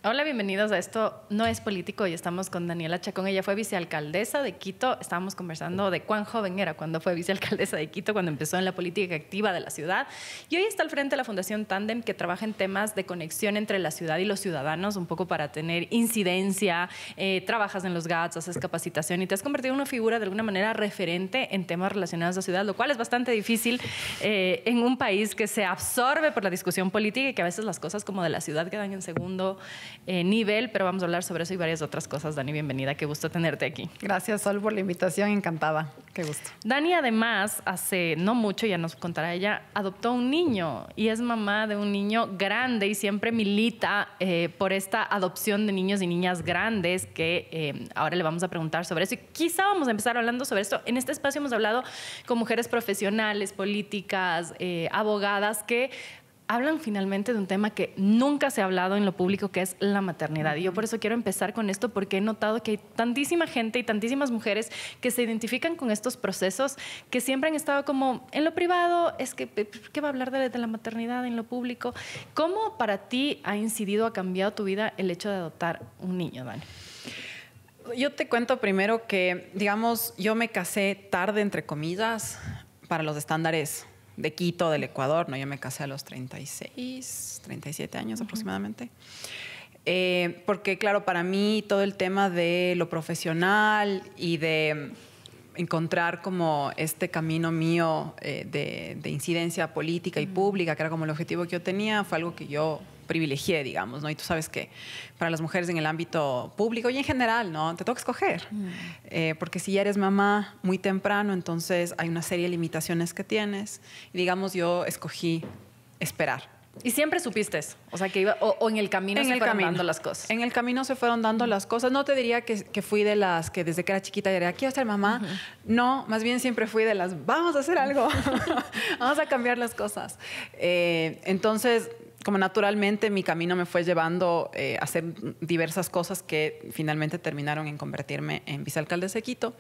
Hola, bienvenidos a Esto No es Político. Hoy estamos con Daniela Chacón. Ella fue vicealcaldesa de Quito. Estábamos conversando de cuán joven era cuando fue vicealcaldesa de Quito, cuando empezó en la política activa de la ciudad. Y hoy está al frente de la Fundación Tandem, que trabaja en temas de conexión entre la ciudad y los ciudadanos, un poco para tener incidencia. Trabajas en los GATS, haces capacitación y te has convertido en una figura de alguna manera referente en temas relacionados a la ciudad, lo cual es bastante difícil en un país que se absorbe por la discusión política y que a veces las cosas como de la ciudad quedan en segundo nivel, pero vamos a hablar sobre eso y varias otras cosas. Dani, bienvenida, qué gusto tenerte aquí. Gracias, Sol, por la invitación, encantada, qué gusto. Dani, además, hace no mucho, ya nos contará ella, adoptó un niño y es mamá de un niño grande y siempre milita por esta adopción de niños y niñas grandes, que ahora le vamos a preguntar sobre eso y quizá vamos a empezar hablando sobre esto. En este espacio hemos hablado con mujeres profesionales, políticas, abogadas, que hablan finalmente de un tema que nunca se ha hablado en lo público, que es la maternidad. Y yo por eso quiero empezar con esto, porque he notado que hay tantísima gente y tantísimas mujeres que se identifican con estos procesos, que siempre han estado como en lo privado, es que ¿qué va a hablar de la maternidad en lo público? ¿Cómo para ti ha incidido, ha cambiado tu vida el hecho de adoptar un niño, Dani? Yo te cuento primero que, digamos, yo me casé tarde, entre comillas, para los estándares de Quito, del Ecuador, ¿no? Yo me casé a los 36, 37 años aproximadamente. Porque, claro, para mí todo el tema de lo profesional y de encontrar como este camino mío de incidencia política y pública, que era como el objetivo que yo tenía, fue algo que yo privilegié, digamos, ¿no? Y tú sabes que para las mujeres en el ámbito público y en general, ¿no? Te toca escoger. Porque si ya eres mamá muy temprano, entonces hay una serie de limitaciones que tienes. Y digamos, yo escogí esperar. ¿Y siempre supiste eso? O sea, que iba, o en el camino se fueron dando las cosas. En el camino se fueron dando las cosas. No te diría que fui de las que desde que era chiquita diría, quiero ser mamá. No, más bien siempre fui de las, vamos a hacer algo. Vamos a cambiar las cosas. Entonces, como naturalmente mi camino me fue llevando a hacer diversas cosas que finalmente terminaron en convertirme en vicealcaldesa de Quito.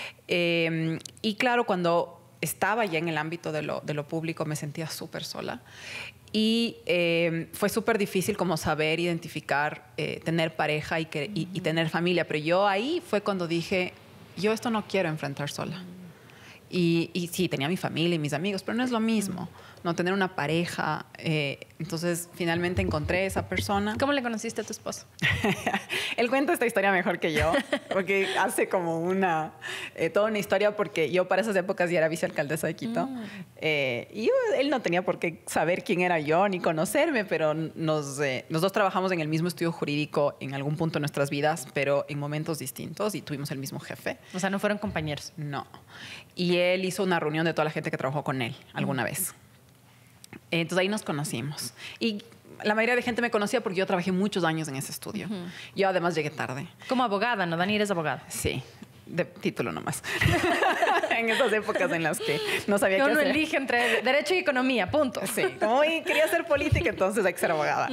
Y claro, cuando estaba ya en el ámbito de lo público me sentía súper sola. Y fue súper difícil como saber identificar, tener pareja y tener familia. Pero yo ahí fue cuando dije, yo esto no quiero enfrentar sola. Y sí, tenía mi familia y mis amigos, pero no es lo mismo, no tener una pareja. Entonces, finalmente encontré esa persona. ¿Cómo le conociste a tu esposo? Él cuenta esta historia mejor que yo, porque hace como toda una historia, porque yo para esas épocas ya era vicealcaldesa de Quito. Y él no tenía por qué saber quién era yo ni conocerme, pero los dos trabajamos en el mismo estudio jurídico en algún punto de nuestras vidas, pero en momentos distintos, y tuvimos el mismo jefe. O sea, ¿no fueron compañeros? No. Y él hizo una reunión de toda la gente que trabajó con él alguna vez. Entonces ahí nos conocimos. Y la mayoría de gente me conocía porque yo trabajé muchos años en ese estudio. Yo además llegué tarde. Como abogada, ¿no? Dani, eres abogada. Sí, de título nomás. En esas épocas en las que no sabía qué hacer. Uno elige entre derecho y economía, punto. Sí, como quería hacer política, entonces hay que ser abogada.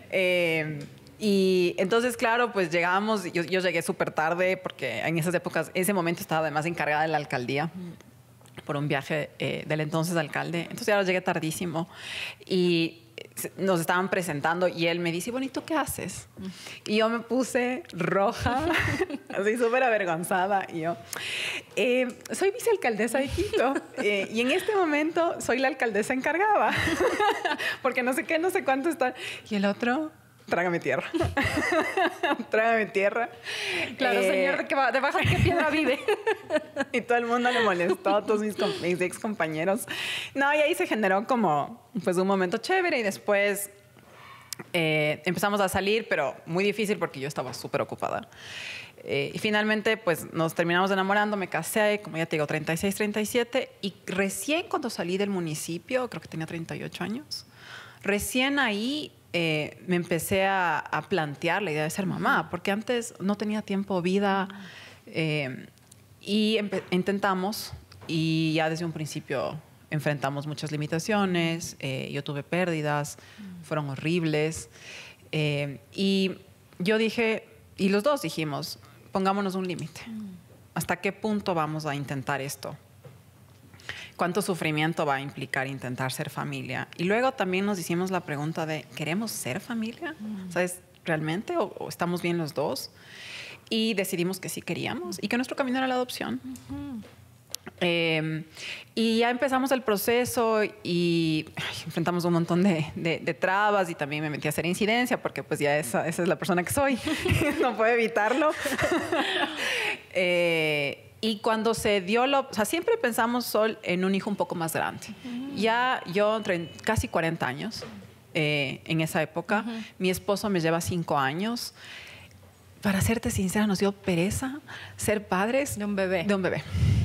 Y entonces, claro, pues llegamos, yo llegué súper tarde porque en esas épocas, ese momento estaba además encargada de la alcaldía por un viaje del entonces alcalde. Entonces ya llegué tardísimo y nos estaban presentando y él me dice, bueno, ¿y tú qué haces? Y yo me puse roja, así súper avergonzada. Y yo, soy vicealcaldesa de Quito y en este momento soy la alcaldesa encargada porque no sé qué, no sé cuánto está. Y el otro... Trágame tierra. Trágame tierra. Claro, señor, debajo de qué piedra vive. Y todo el mundo le molestó, a todos mis ex compañeros. No, y ahí se generó como pues un momento chévere y después empezamos a salir, pero muy difícil porque yo estaba súper ocupada. Y finalmente pues nos terminamos enamorando, me casé, como ya te digo, 36, 37. Y recién cuando salí del municipio, creo que tenía 38 años, recién ahí... me empecé a plantear la idea de ser mamá, porque antes no tenía tiempo, vida, y intentamos, y ya desde un principio enfrentamos muchas limitaciones, yo tuve pérdidas, fueron horribles, y yo dije, y los dos dijimos, pongámonos un límite, ¿hasta qué punto vamos a intentar esto? ¿Cuánto sufrimiento va a implicar intentar ser familia? Y luego también nos hicimos la pregunta de, ¿queremos ser familia? O sea, realmente, o estamos bien los dos. Y decidimos que sí queríamos y que nuestro camino era la adopción. Y ya empezamos el proceso y enfrentamos un montón de trabas, y también me metí a hacer incidencia porque pues ya esa es la persona que soy. No puedo evitarlo. Y cuando se dio o sea, siempre pensamos, Sol, en un hijo un poco más grande. Ya yo entre casi 40 años en esa época. Mi esposo me lleva 5 años. Para serte sincera, nos dio pereza ser padres de un bebé. De un bebé.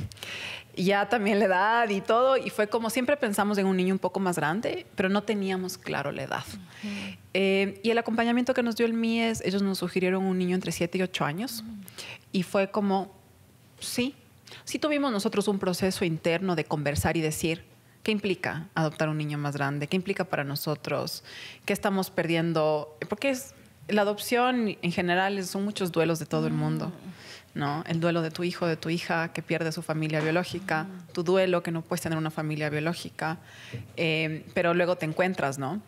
Ya también la edad y todo, y fue como siempre pensamos en un niño un poco más grande, pero no teníamos claro la edad. Y el acompañamiento que nos dio el MIES, ellos nos sugirieron un niño entre 7 y 8 años, y fue como, sí tuvimos nosotros un proceso interno de conversar y decir, ¿qué implica adoptar un niño más grande? ¿Qué implica para nosotros? ¿Qué estamos perdiendo? Porque la adopción en general son muchos duelos de todo el mundo, ¿no? El duelo de tu hijo, de tu hija que pierde su familia biológica, tu duelo que no puedes tener una familia biológica, pero luego te encuentras, ¿no?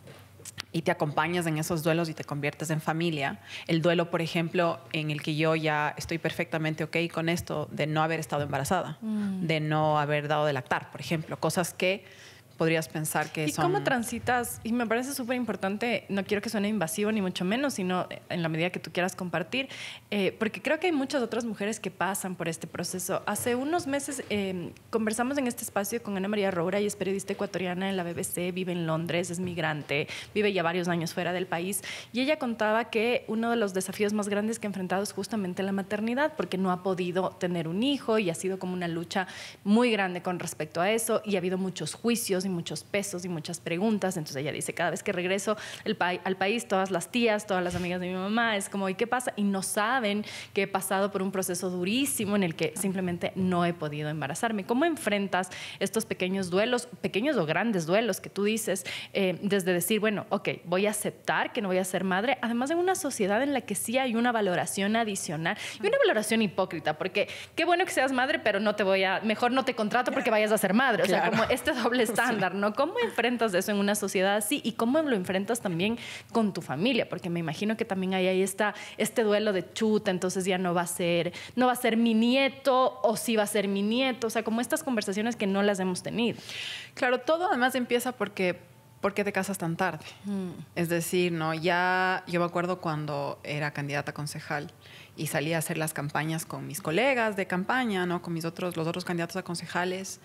Y te acompañas en esos duelos y te conviertes en familia. El duelo, por ejemplo, en el que yo ya estoy perfectamente ok con esto de no haber estado embarazada, de no haber dado de lactar, por ejemplo, cosas que podrías pensar que son... ¿Y cómo transitas? Y me parece súper importante, no quiero que suene invasivo ni mucho menos, sino en la medida que tú quieras compartir, porque creo que hay muchas otras mujeres que pasan por este proceso. Hace unos meses conversamos en este espacio con Ana María Roura, ella es periodista ecuatoriana en la BBC, vive en Londres, es migrante, vive ya varios años fuera del país, y ella contaba que uno de los desafíos más grandes que ha enfrentado es justamente la maternidad, porque no ha podido tener un hijo y ha sido como una lucha muy grande con respecto a eso, y ha habido muchos juicios y muchos pesos y muchas preguntas. Entonces ella dice, cada vez que regreso al país, todas las tías, todas las amigas de mi mamá, es como, ¿y qué pasa? Y no saben que he pasado por un proceso durísimo en el que simplemente no he podido embarazarme. ¿Cómo enfrentas estos pequeños duelos, pequeños o grandes duelos que tú dices, desde decir, bueno, ok, voy a aceptar que no voy a ser madre, además de una sociedad en la que sí hay una valoración adicional y una valoración hipócrita, porque qué bueno que seas madre, pero mejor no te contrato porque vayas a ser madre. O sea, como este doble estándar, ¿no? ¿Cómo enfrentas eso en una sociedad así? ¿Y cómo lo enfrentas también con tu familia? Porque me imagino que también ahí está este duelo de chuta, entonces ya no va a ser mi nieto, o sí va a ser mi nieto. O sea, como estas conversaciones que no las hemos tenido. Claro, todo además empieza porque te casas tan tarde. Es decir, ¿no? Ya yo me acuerdo cuando era candidata a concejal y salía a hacer las campañas con mis colegas de campaña, ¿no? Con los otros candidatos a concejales.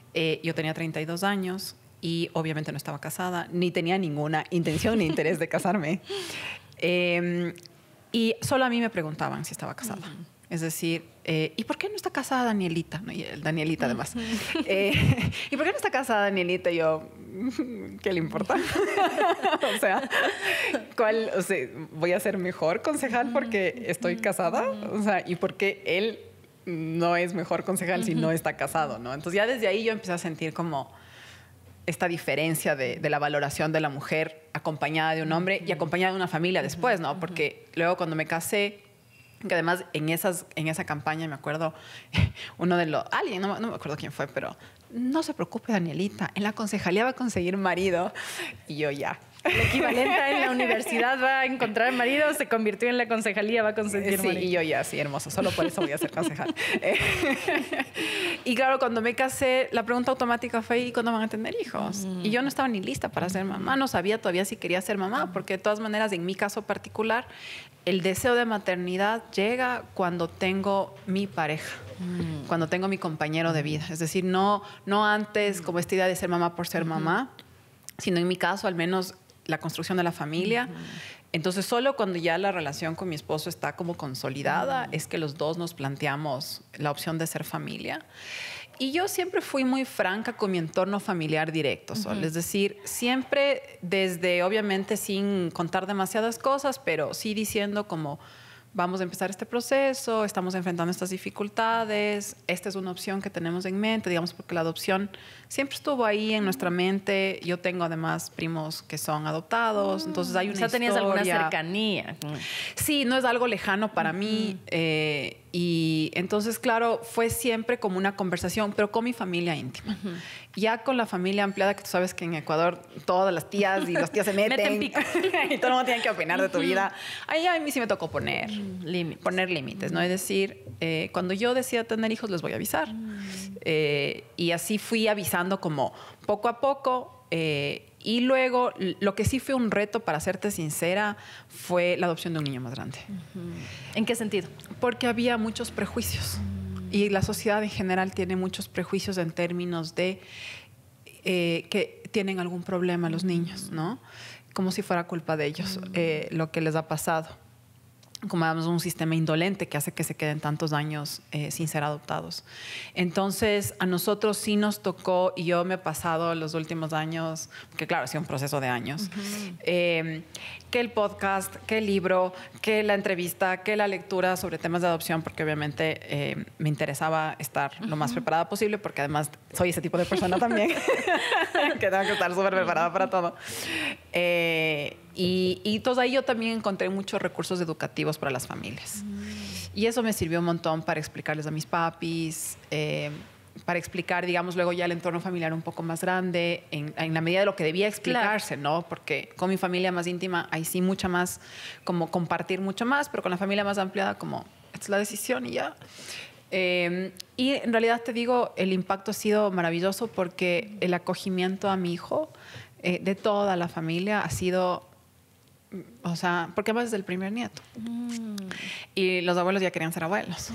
Yo tenía 32 años y obviamente no estaba casada, ni tenía ninguna intención ni interés de casarme. Y solo a mí me preguntaban si estaba casada. Es decir, ¿y por qué no está casada Danielita? No, Danielita además. ¿Y por qué no está casada Danielita? Y yo, ¿qué le importa? O sea, ¿voy a ser mejor concejal porque estoy casada? O sea, ¿y por qué él no es mejor concejal si no está casado, ¿no? Entonces ya desde ahí yo empecé a sentir como esta diferencia de la valoración de la mujer acompañada de un hombre y acompañada de una familia después, ¿no? Porque luego cuando me casé, que además en esa campaña me acuerdo alguien, no me acuerdo quién fue, pero no se preocupe Danielita, en la concejalía va a conseguir marido. Y yo ya. El equivalente en la universidad va a encontrar marido, se convirtió en la concejalía, va a conseguir marido. Sí, y yo ya, sí, hermoso, solo por eso voy a ser concejal. Y claro, cuando me casé, la pregunta automática fue, ¿y cuándo van a tener hijos? Y yo no estaba ni lista para ser mamá, no sabía todavía si quería ser mamá, porque de todas maneras, en mi caso particular, el deseo de maternidad llega cuando tengo mi pareja, cuando tengo mi compañero de vida. Es decir, no antes como esta idea de ser mamá por ser mamá, sino en mi caso, al menos, la construcción de la familia. Entonces, solo cuando ya la relación con mi esposo está como consolidada, es que los dos nos planteamos la opción de ser familia. Y yo siempre fui muy franca con mi entorno familiar directo, Sol. Es decir, siempre desde, obviamente, sin contar demasiadas cosas, pero sí diciendo como, vamos a empezar este proceso, estamos enfrentando estas dificultades, esta es una opción que tenemos en mente, digamos, porque la adopción siempre estuvo ahí en nuestra mente. Yo tengo además primos que son adoptados, entonces hay una historia. ¿Tenías alguna cercanía? Sí, no es algo lejano para mí. Y entonces, claro, fue siempre como una conversación, pero con mi familia íntima. Ya con la familia ampliada, que tú sabes que en Ecuador todas las tías y los tíos se meten y todo el mundo tiene que opinar de tu vida. Ahí a mí sí me tocó poner límites, ¿no? Es decir, cuando yo decida tener hijos, les voy a avisar. Y así fui avisando como poco a poco. Y luego, lo que sí fue un reto, para serte sincera, fue la adopción de un niño más grande. ¿En qué sentido? Porque había muchos prejuicios. Y la sociedad en general tiene muchos prejuicios en términos de que tienen algún problema los niños, ¿no? Como si fuera culpa de ellos lo que les ha pasado. Como digamos, un sistema indolente que hace que se queden tantos años sin ser adoptados. Entonces, a nosotros sí nos tocó, y yo me he pasado los últimos años, que claro, ha sido un proceso de años, que el podcast, que el libro, que la entrevista, que la lectura sobre temas de adopción, porque obviamente me interesaba estar lo más preparada posible, porque además soy ese tipo de persona también, que tengo que estar súper preparada para todo. Y entonces ahí yo también encontré muchos recursos educativos para las familias. Y eso me sirvió un montón para explicarles a mis papis, para explicar, digamos, luego ya el entorno familiar un poco más grande, en la medida de lo que debía explicarse, ¿no? Porque con mi familia más íntima, ahí sí mucha más, como compartir mucho más, pero con la familia más ampliada, como, esta es la decisión y ya. Y en realidad te digo, el impacto ha sido maravilloso porque el acogimiento a mi hijo de toda la familia ha sido... O sea, porque además es el primer nieto. Y los abuelos ya querían ser abuelos.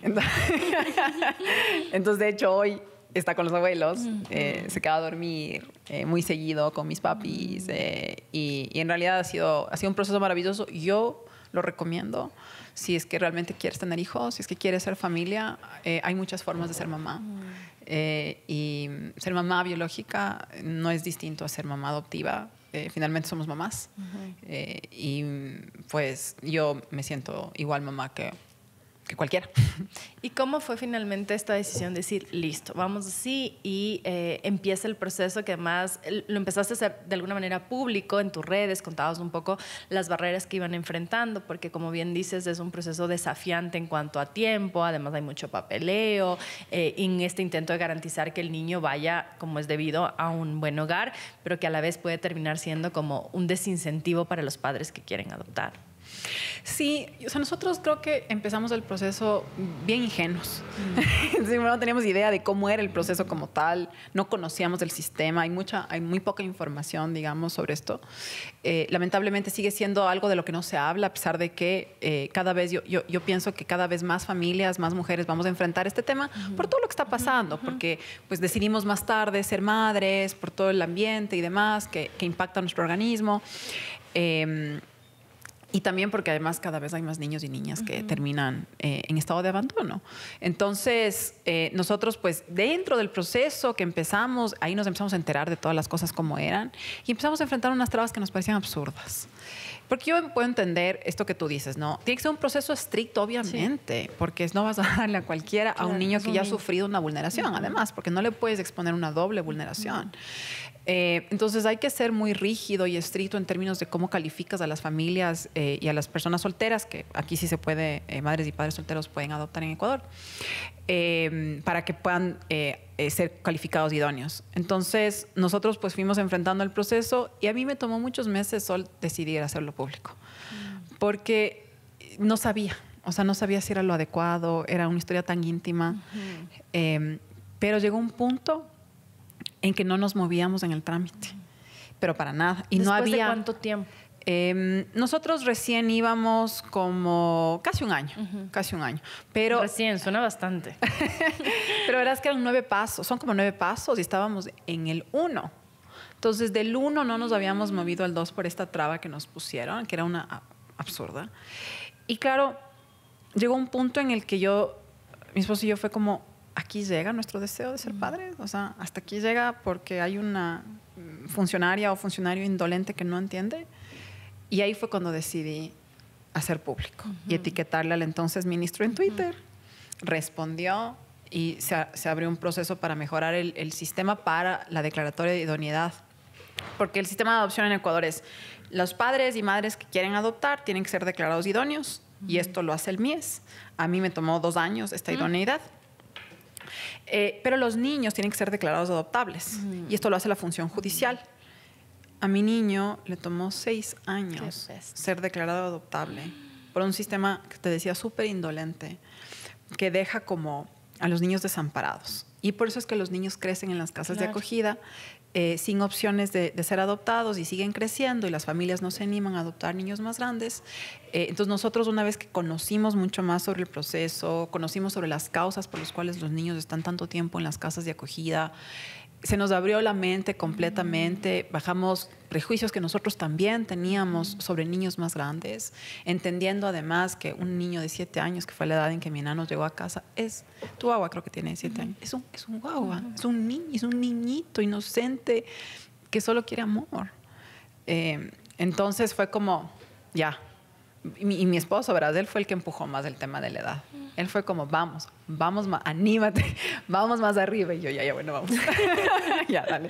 Entonces, de hecho, hoy está con los abuelos. Se queda a dormir muy seguido con mis papis. Y en realidad ha sido un proceso maravilloso. Yo lo recomiendo. Si es que realmente quieres tener hijos, si es que quieres ser familia, hay muchas formas de ser mamá. Y ser mamá biológica no es distinto a ser mamá adoptiva. Finalmente somos mamás. Y pues yo me siento igual mamá que cualquiera. ¿Y cómo fue finalmente esta decisión de decir, listo, vamos así, y empieza el proceso que además lo empezaste a hacer de alguna manera público en tus redes, contabas un poco las barreras que iban enfrentando, porque como bien dices, es un proceso desafiante en cuanto a tiempo, además hay mucho papeleo, en este intento de garantizar que el niño vaya como es debido a un buen hogar, pero que a la vez puede terminar siendo como un desincentivo para los padres que quieren adoptar. Sí, o sea, nosotros creo que empezamos el proceso bien ingenuos. Sí, no teníamos idea de cómo era el proceso como tal, no conocíamos el sistema, hay muy poca información, digamos, sobre esto. Lamentablemente sigue siendo algo de lo que no se habla, a pesar de que cada vez, yo pienso que cada vez más familias, más mujeres vamos a enfrentar este tema por todo lo que está pasando, porque pues decidimos más tarde ser madres, por todo el ambiente y demás que impacta nuestro organismo. Y también porque además cada vez hay más niños y niñas que terminan en estado de abandono. Entonces, nosotros pues dentro del proceso que empezamos, ahí nos empezamos a enterar de todas las cosas como eran y empezamos a enfrentar unas trabas que nos parecían absurdas. Porque yo puedo entender esto que tú dices, ¿no? Tiene que ser un proceso estricto, obviamente, porque no vas a darle a cualquiera, a un niño que ya ha sufrido una vulneración, además, porque no le puedes exponer una doble vulneración. Entonces hay que ser muy rígido y estricto en términos de cómo calificas a las familias y a las personas solteras, que aquí sí se puede, madres y padres solteros pueden adoptar en Ecuador, para que puedan ser calificados idóneos. Entonces nosotros pues fuimos enfrentando el proceso y a mí me tomó muchos meses decidir hacerlo público, porque no sabía, o sea, no sabía si era lo adecuado, era una historia tan íntima, pero llegó un punto en que no nos movíamos en el trámite, pero para nada. Y no había. ¿Después de cuánto tiempo? Nosotros recién íbamos como casi un año, Pero, recién, suena bastante. Pero verás que eran 9 pasos, son como 9 pasos y estábamos en el 1. Entonces, del 1 no nos habíamos movido al 2 por esta traba que nos pusieron, que era una absurda. Y claro, llegó un punto en el que mi esposo y yo fue como, aquí llega nuestro deseo de ser padres, o sea, hasta aquí llega porque hay una funcionaria o funcionario indolente que no entiende. Y ahí fue cuando decidí hacer público y etiquetarle al entonces ministro en Twitter. Respondió y se abrió un proceso para mejorar el sistema para la declaratoria de idoneidad. Porque el sistema de adopción en Ecuador es los padres y madres que quieren adoptar tienen que ser declarados idóneos y esto lo hace el MIES. A mí me tomó 2 años esta idoneidad. Pero los niños tienen que ser declarados adoptables y esto lo hace la función judicial. A mi niño le tomó 6 años ser declarado adoptable por un sistema que te decía súper indolente, que deja como a los niños desamparados. Y por eso es que los niños crecen en las casas de acogida sin opciones de ser adoptados y siguen creciendo y las familias no se animan a adoptar niños más grandes. Entonces nosotros, una vez que conocimos mucho más sobre el proceso, conocimos sobre las causas por las cuales los niños están tanto tiempo en las casas de acogida, se nos abrió la mente completamente, bajamos prejuicios que nosotros también teníamos sobre niños más grandes, entendiendo además que un niño de 7 años, que fue la edad en que mi enano llegó a casa, tu guagua creo que tiene 7 años, es un guagua, es un niñito inocente que solo quiere amor. Entonces fue como, ya. Y mi esposo, ¿verdad? Él fue el que empujó más el tema de la edad. Él fue como, vamos, anímate, vamos más arriba. Y yo, ya, bueno, vamos. Ya, dale.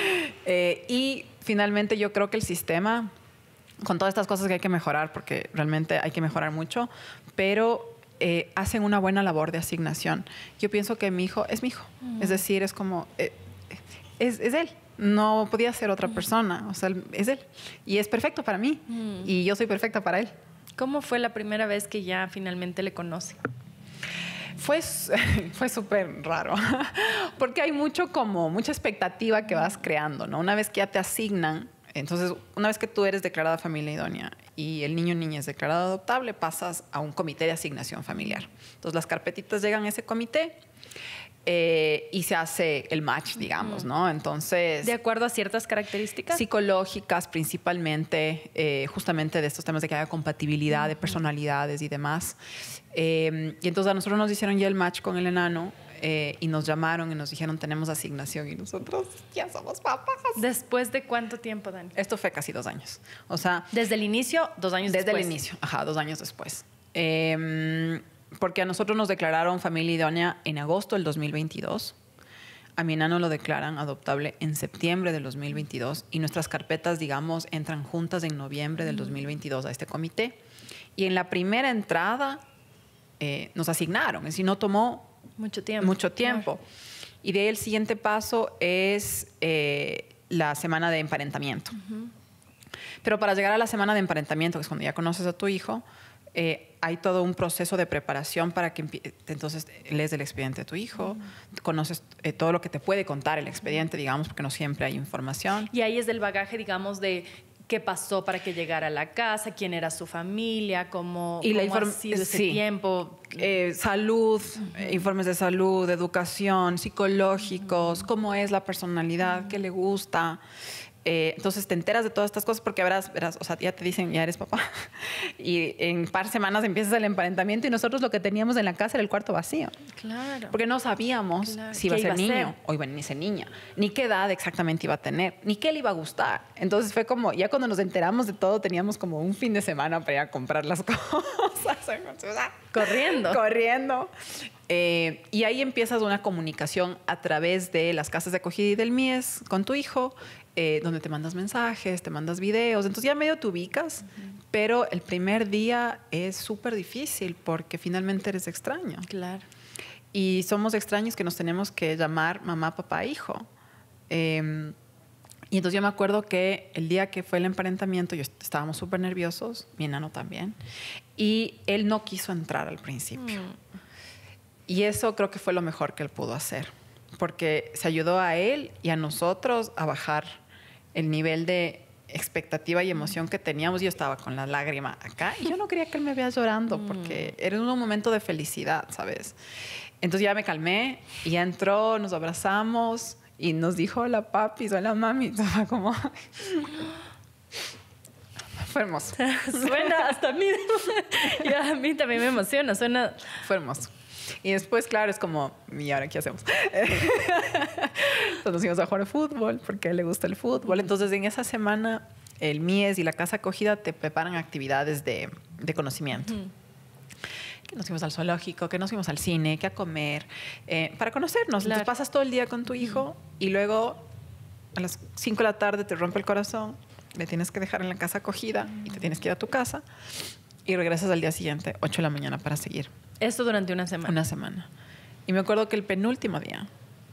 Y finalmente yo creo que el sistema, con todas estas cosas que hay que mejorar, porque realmente hay que mejorar mucho, pero hacen una buena labor de asignación. Yo pienso que mi hijo es mi hijo. Es decir, es como, es él. No podía ser otra persona. O sea, es él. Y es perfecto para mí. Y yo soy perfecta para él. ¿Cómo fue la primera vez que ya finalmente le conoce? Fue súper raro, porque hay mucha expectativa que vas creando, ¿no? Una vez que ya te asignan, entonces, una vez que tú eres declarada familia idónea y el niño o niña es declarado adoptable, pasas a un comité de asignación familiar. Entonces, las carpetitas llegan a ese comité y se hace el match, digamos, ¿no? Entonces... ¿De acuerdo a ciertas características? Psicológicas, principalmente, justamente de estos temas de que haya compatibilidad de personalidades y demás. Y entonces a nosotros nos hicieron ya el match con el enano y nos llamaron y nos dijeron, tenemos asignación y nosotros ya somos papás. ¿Después de cuánto tiempo, Dani? Esto fue casi 2 años. O sea... ¿Desde el inicio? 2 años después. Desde el inicio, 2 años después. Porque a nosotros nos declararon familia idónea en agosto del 2022. A mi enano lo declaran adoptable en septiembre del 2022 y nuestras carpetas, digamos, entran juntas en noviembre del 2022 a este comité. Y en la primera entrada nos asignaron, es decir, no tomó mucho tiempo. Claro. Y de ahí el siguiente paso es la semana de emparentamiento. Pero para llegar a la semana de emparentamiento, que es cuando ya conoces a tu hijo, hay todo un proceso de preparación para que entonces lees el expediente de tu hijo, conoces todo lo que te puede contar el expediente, digamos, porque no siempre hay información. Y ahí es del bagaje, digamos, de qué pasó para que llegara a la casa, quién era su familia, cómo ha sido ese tiempo. Salud, informes de salud, educación, psicológicos, cómo es la personalidad, qué le gusta. Entonces te enteras de todas estas cosas porque verás, o sea, ya te dicen, ya eres papá. Y en un par de semanas empiezas el emparentamiento y nosotros lo que teníamos en la casa era el cuarto vacío. Claro. Porque no sabíamos si iba a ser niño o iba a ser niña, ni qué edad exactamente iba a tener, ni qué le iba a gustar. Entonces fue como, ya cuando nos enteramos de todo, teníamos como un fin de semana para ir a comprar las cosas. Corriendo. Y ahí empiezas una comunicación a través de las casas de acogida y del MIES con tu hijo, donde te mandas mensajes, te mandas videos. Entonces ya medio te ubicas, pero el primer día es súper difícil porque finalmente eres extraño. Claro. Y somos extraños que nos tenemos que llamar mamá, papá, hijo. Y entonces yo me acuerdo que el día que fue el emparentamiento, estábamos súper nerviosos, mi enano también, y él no quiso entrar al principio. Y eso creo que fue lo mejor que él pudo hacer, porque se ayudó a él y a nosotros a bajar el nivel de expectativa y emoción que teníamos. Yo estaba con la lágrima acá y yo no quería que él me vea llorando porque era un momento de felicidad, ¿sabes? Entonces ya me calmé y ya entró, nos abrazamos y nos dijo, hola papi, hola mami. Estaba como... Fue hermoso. Suena hasta a mí. Y a mí también me emociona. Fue hermoso. Y después, claro, es como, ¿y ahora qué hacemos? Entonces nos íbamos a jugar fútbol porque a él le gusta el fútbol. Entonces, en esa semana el MIES y la casa acogida te preparan actividades de conocimiento. Que nos fuimos al zoológico, que nos fuimos al cine, que a comer, para conocernos. Claro. Entonces pasas todo el día con tu hijo y luego a las 5 de la tarde te rompe el corazón, le tienes que dejar en la casa acogida y te tienes que ir a tu casa y regresas al día siguiente, 8 de la mañana, para seguir. Esto durante una semana. Una semana. Y me acuerdo que el penúltimo día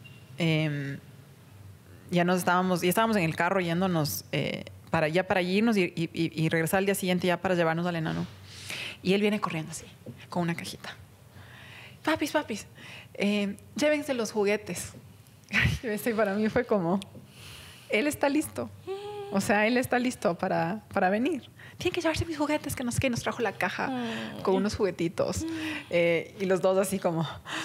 ya estábamos en el carro yéndonos para irnos y regresar al día siguiente ya para llevarnos al enano. Y él viene corriendo así, con una cajita. Papis, llévense los juguetes. Ese para mí fue como, él está listo. O sea, él está listo para venir. Tienen que llevarse mis juguetes, que no sé qué. Nos trajo la caja con unos juguetitos. Y los dos así como...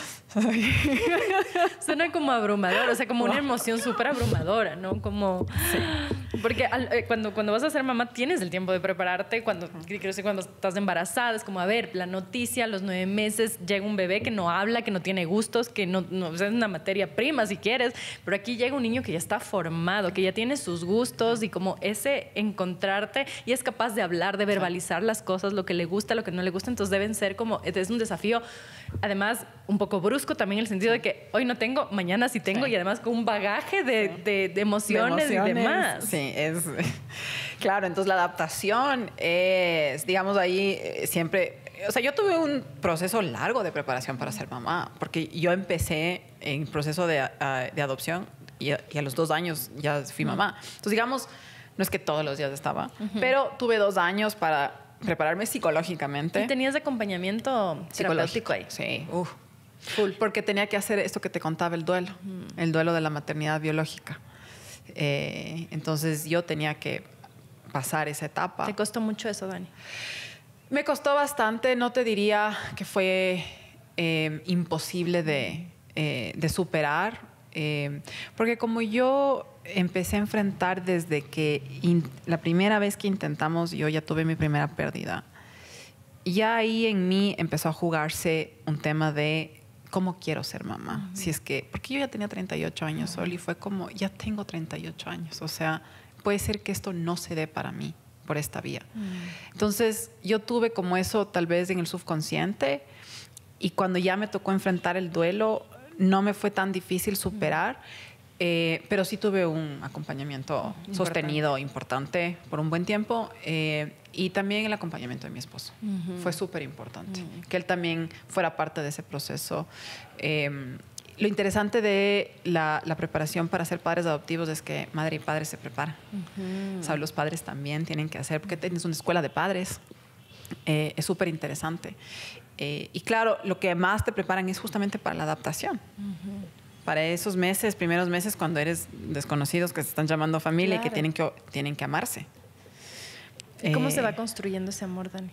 Suena como abrumador, o sea, como una emoción súper abrumadora, ¿no? Como... Sí. Porque cuando vas a ser mamá tienes el tiempo de prepararte. Cuando estás embarazada, es como, a ver, la noticia, a los 9 meses llega un bebé que no habla, que no tiene gustos, que no o sea, es una materia prima si quieres, pero aquí llega un niño que ya está formado, que ya tiene sus gustos y como ese encontrarte y es capaz de hablar, de verbalizar las cosas, lo que le gusta, lo que no le gusta, entonces deben ser como, es un desafío, además un poco brusco también en el sentido de que hoy no tengo, mañana sí tengo, y además con un bagaje de emociones y demás. Sí, claro, entonces la adaptación es, digamos, ahí siempre... O sea, yo tuve un proceso largo de preparación para ser mamá, porque yo empecé en el proceso de adopción y a los 2 años ya fui mamá. Entonces, digamos, no es que todos los días estaba, pero tuve 2 años para prepararme psicológicamente. ¿Y tenías acompañamiento terapéutico ahí? Sí, full. Porque tenía que hacer esto que te contaba, el duelo de la maternidad biológica. Entonces yo tenía que pasar esa etapa. ¿Te costó mucho eso, Dani? Me costó bastante, no te diría que fue imposible de superar, porque como yo empecé a enfrentar desde que la primera vez que intentamos, yo ya tuve mi primera pérdida, ya ahí en mí empezó a jugarse un tema de cómo quiero ser mamá. Si es que, porque yo ya tenía 38 años solo y fue como, ya tengo 38 años, o sea, puede ser que esto no se dé para mí por esta vía. Entonces yo tuve como eso tal vez en el subconsciente y cuando ya me tocó enfrentar el duelo no me fue tan difícil superar, pero sí tuve un acompañamiento sostenido, importante por un buen tiempo, y también el acompañamiento de mi esposo. Fue súper importante, que él también fuera parte de ese proceso. Lo interesante de la preparación para ser padres adoptivos es que madre y padre se preparan. O sea, los padres también tienen que hacer, porque tienes una escuela de padres. Es súper interesante. Y claro, lo que más te preparan es justamente para la adaptación. Para esos meses, primeros meses, cuando eres desconocidos que se están llamando familia, claro, y que tienen que amarse. ¿Y cómo se va construyendo ese amor, Dani?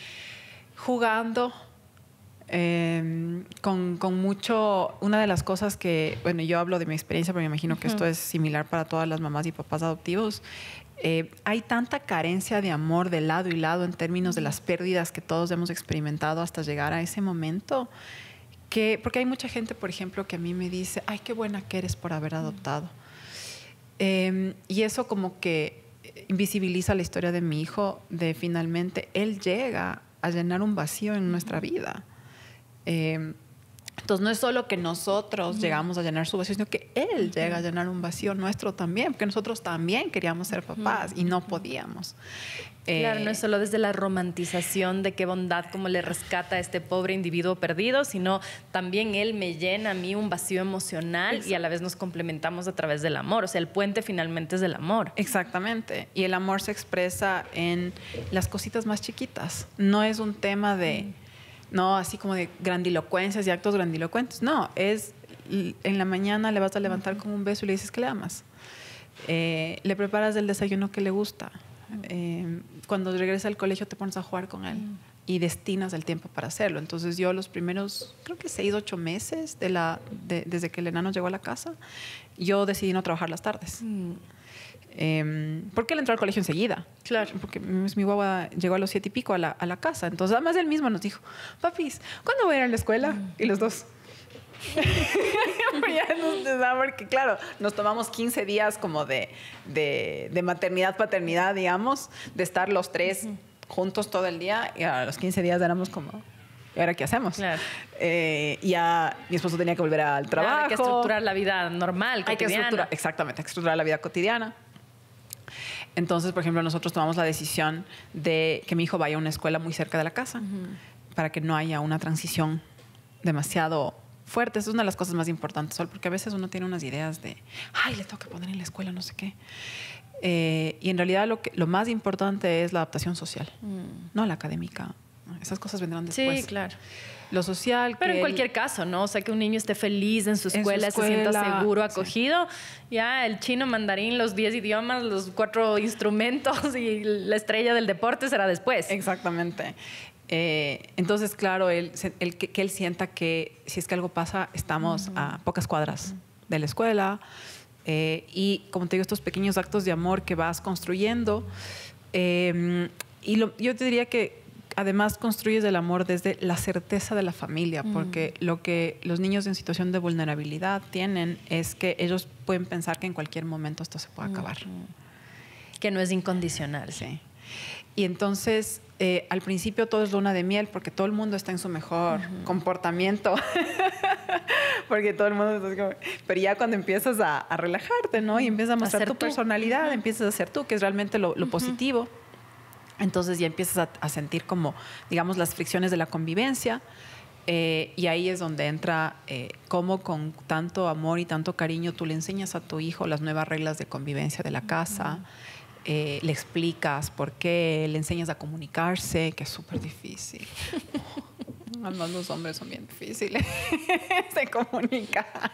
Jugando. Con mucho, una de las cosas que, bueno, yo hablo de mi experiencia, pero me imagino que esto es similar para todas las mamás y papás adoptivos. Hay tanta carencia de amor de lado y lado en términos de las pérdidas que todos hemos experimentado hasta llegar a ese momento, porque hay mucha gente, por ejemplo, que a mí me dice, ay, qué buena que eres por haber adoptado. Y eso como que invisibiliza la historia de mi hijo, de finalmente él llega a llenar un vacío en nuestra vida. Entonces no es solo que nosotros llegamos a llenar su vacío, sino que él llega a llenar un vacío nuestro también, porque nosotros también queríamos ser papás y no podíamos. Claro, no es solo desde la romantización de qué bondad, cómo le rescata a este pobre individuo perdido, sino también él me llena a mí un vacío emocional. Exacto. Y a la vez nos complementamos a través del amor. O sea, el puente finalmente es del amor. Exactamente. Y el amor se expresa en las cositas más chiquitas. No es un tema de... No, así como de grandilocuencias y actos grandilocuentes. No, es en la mañana le vas a levantar con un beso y le dices que le amas. Le preparas el desayuno que le gusta. Cuando regresa al colegio te pones a jugar con él y destinas el tiempo para hacerlo. Entonces yo los primeros, creo que 6, 8 meses desde que el enano llegó a la casa, yo decidí no trabajar las tardes. Porque él entró al colegio enseguida. Claro. Porque mi guagua llegó a los 7 y pico a la casa. Entonces, además él mismo nos dijo, papis, ¿cuándo voy a ir a la escuela? Y los dos, Porque claro, nos tomamos 15 días como de maternidad, paternidad, digamos, de estar los tres juntos todo el día, y a los 15 días éramos como, ¿y ahora qué hacemos? Claro. Ya mi esposo tenía que volver al trabajo. Claro, hay que estructurar la vida normal, cotidiana. Exactamente, hay que estructurar la vida cotidiana. Entonces, por ejemplo, nosotros tomamos la decisión de que mi hijo vaya a una escuela muy cerca de la casa para que no haya una transición demasiado fuerte. Esa es una de las cosas más importantes, Sol, porque a veces uno tiene unas ideas de, ay, le tengo que poner en la escuela no sé qué. Y en realidad lo más importante es la adaptación social, no la académica. Esas cosas vendrán después. Sí, claro. Lo social. Pero en cualquier caso, ¿no? O sea, que un niño esté feliz en su escuela, se sienta seguro, acogido. Sí. Ya el chino, mandarín, los 10 idiomas, los 4 instrumentos y la estrella del deporte será después. Exactamente. Entonces, claro, que él sienta que si es que algo pasa, estamos a pocas cuadras de la escuela. Y como te digo, estos pequeños actos de amor que vas construyendo. Yo te diría que además construyes el amor desde la certeza de la familia, porque lo que los niños en situación de vulnerabilidad tienen es que ellos pueden pensar que en cualquier momento esto se puede acabar. Que no es incondicional. Sí. Y entonces, al principio todo es luna de miel, porque todo el mundo está en su mejor comportamiento. Porque todo el mundo está como... Pero ya cuando empiezas a relajarte, ¿no? Y empiezas a mostrar tu personalidad, empiezas a ser tú, que es realmente lo positivo. Entonces ya empiezas a sentir como, digamos, las fricciones de la convivencia. Y ahí es donde entra cómo con tanto amor y tanto cariño tú le enseñas a tu hijo las nuevas reglas de convivencia de la casa. Le explicas por qué, le enseñas a comunicarse, que es súper difícil. Además, los hombres son bien difíciles de comunicar.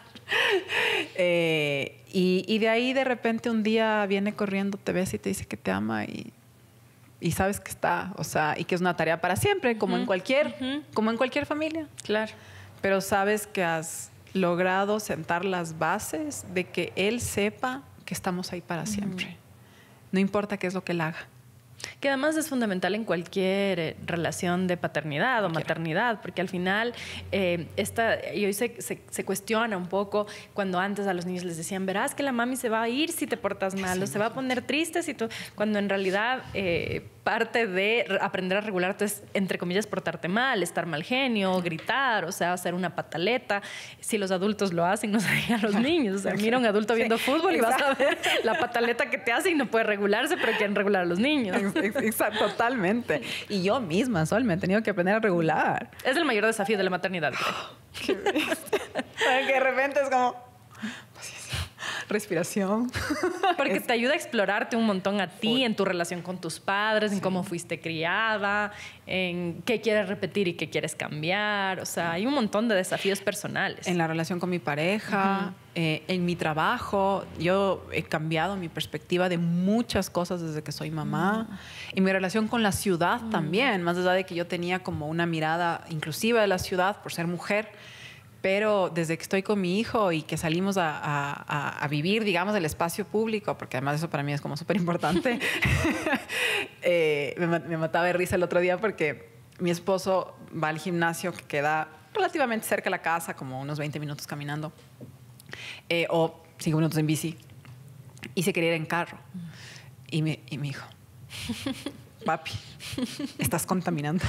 Y de ahí de repente un día viene corriendo, te ves y te dice que te ama y sabes que está, o sea, y que es una tarea para siempre, como en cualquier familia. Claro. Pero sabes que has logrado sentar las bases de que él sepa que estamos ahí para siempre. No importa qué es lo que él haga. Que además es fundamental en cualquier relación de paternidad o maternidad, porque al final y hoy se cuestiona un poco cuando antes a los niños les decían, verás que la mami se va a ir si te portas mal, o se va a poner triste si tú, cuando en realidad parte de aprender a regularte es, entre comillas, portarte mal, estar mal genio, gritar, o sea, hacer una pataleta. Si los adultos lo hacen, no se diga a los niños. O sea, mira a un adulto viendo fútbol y vas a ver la pataleta que te hace y no puede regularse, pero quieren regular a los niños. Exacto, totalmente. Y yo misma, Sol, me he tenido que aprender a regular. Es el mayor desafío de la maternidad, creo. Que de repente es como... respiración. Porque te ayuda a explorarte un montón a ti, en tu relación con tus padres, en cómo fuiste criada, en qué quieres repetir y qué quieres cambiar. O sea, hay un montón de desafíos personales. En la relación con mi pareja, en mi trabajo. Yo he cambiado mi perspectiva de muchas cosas desde que soy mamá. En mi relación con la ciudad también, más allá de que yo tenía como una mirada inclusiva de la ciudad por ser mujer. Pero desde que estoy con mi hijo y que salimos a vivir, digamos, el espacio público, porque además eso para mí es como súper importante, me mataba de risa el otro día porque mi esposo va al gimnasio que queda relativamente cerca de la casa, como unos 20 minutos caminando, o 5 minutos en bici, y se quería ir en carro. Y me dijo... Papi, estás contaminando.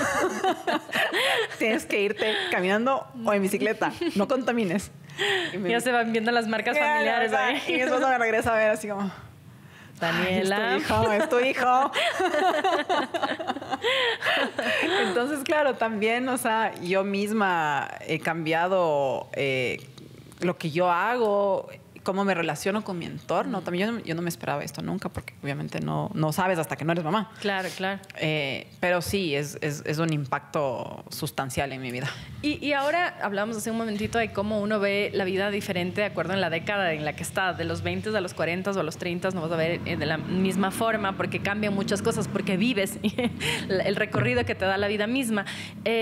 Tienes que irte caminando o en bicicleta. No contamines. Ya se van viendo las marcas familiares ahí. Y mi esposo me regresa a ver así como... Daniela. Es tu hijo. Entonces, claro, también, o sea, yo misma he cambiado lo que yo hago, cómo me relaciono con mi entorno. También yo no me esperaba esto nunca, porque obviamente no sabes hasta que no eres mamá. Claro, claro. Pero sí, es un impacto sustancial en mi vida. Y ahora hablamos hace un momentito de cómo uno ve la vida diferente de acuerdo en la década en la que está. De los 20 a los 40 o a los 30 no vas a ver de la misma forma, porque cambian muchas cosas, porque vives el recorrido que te da la vida misma.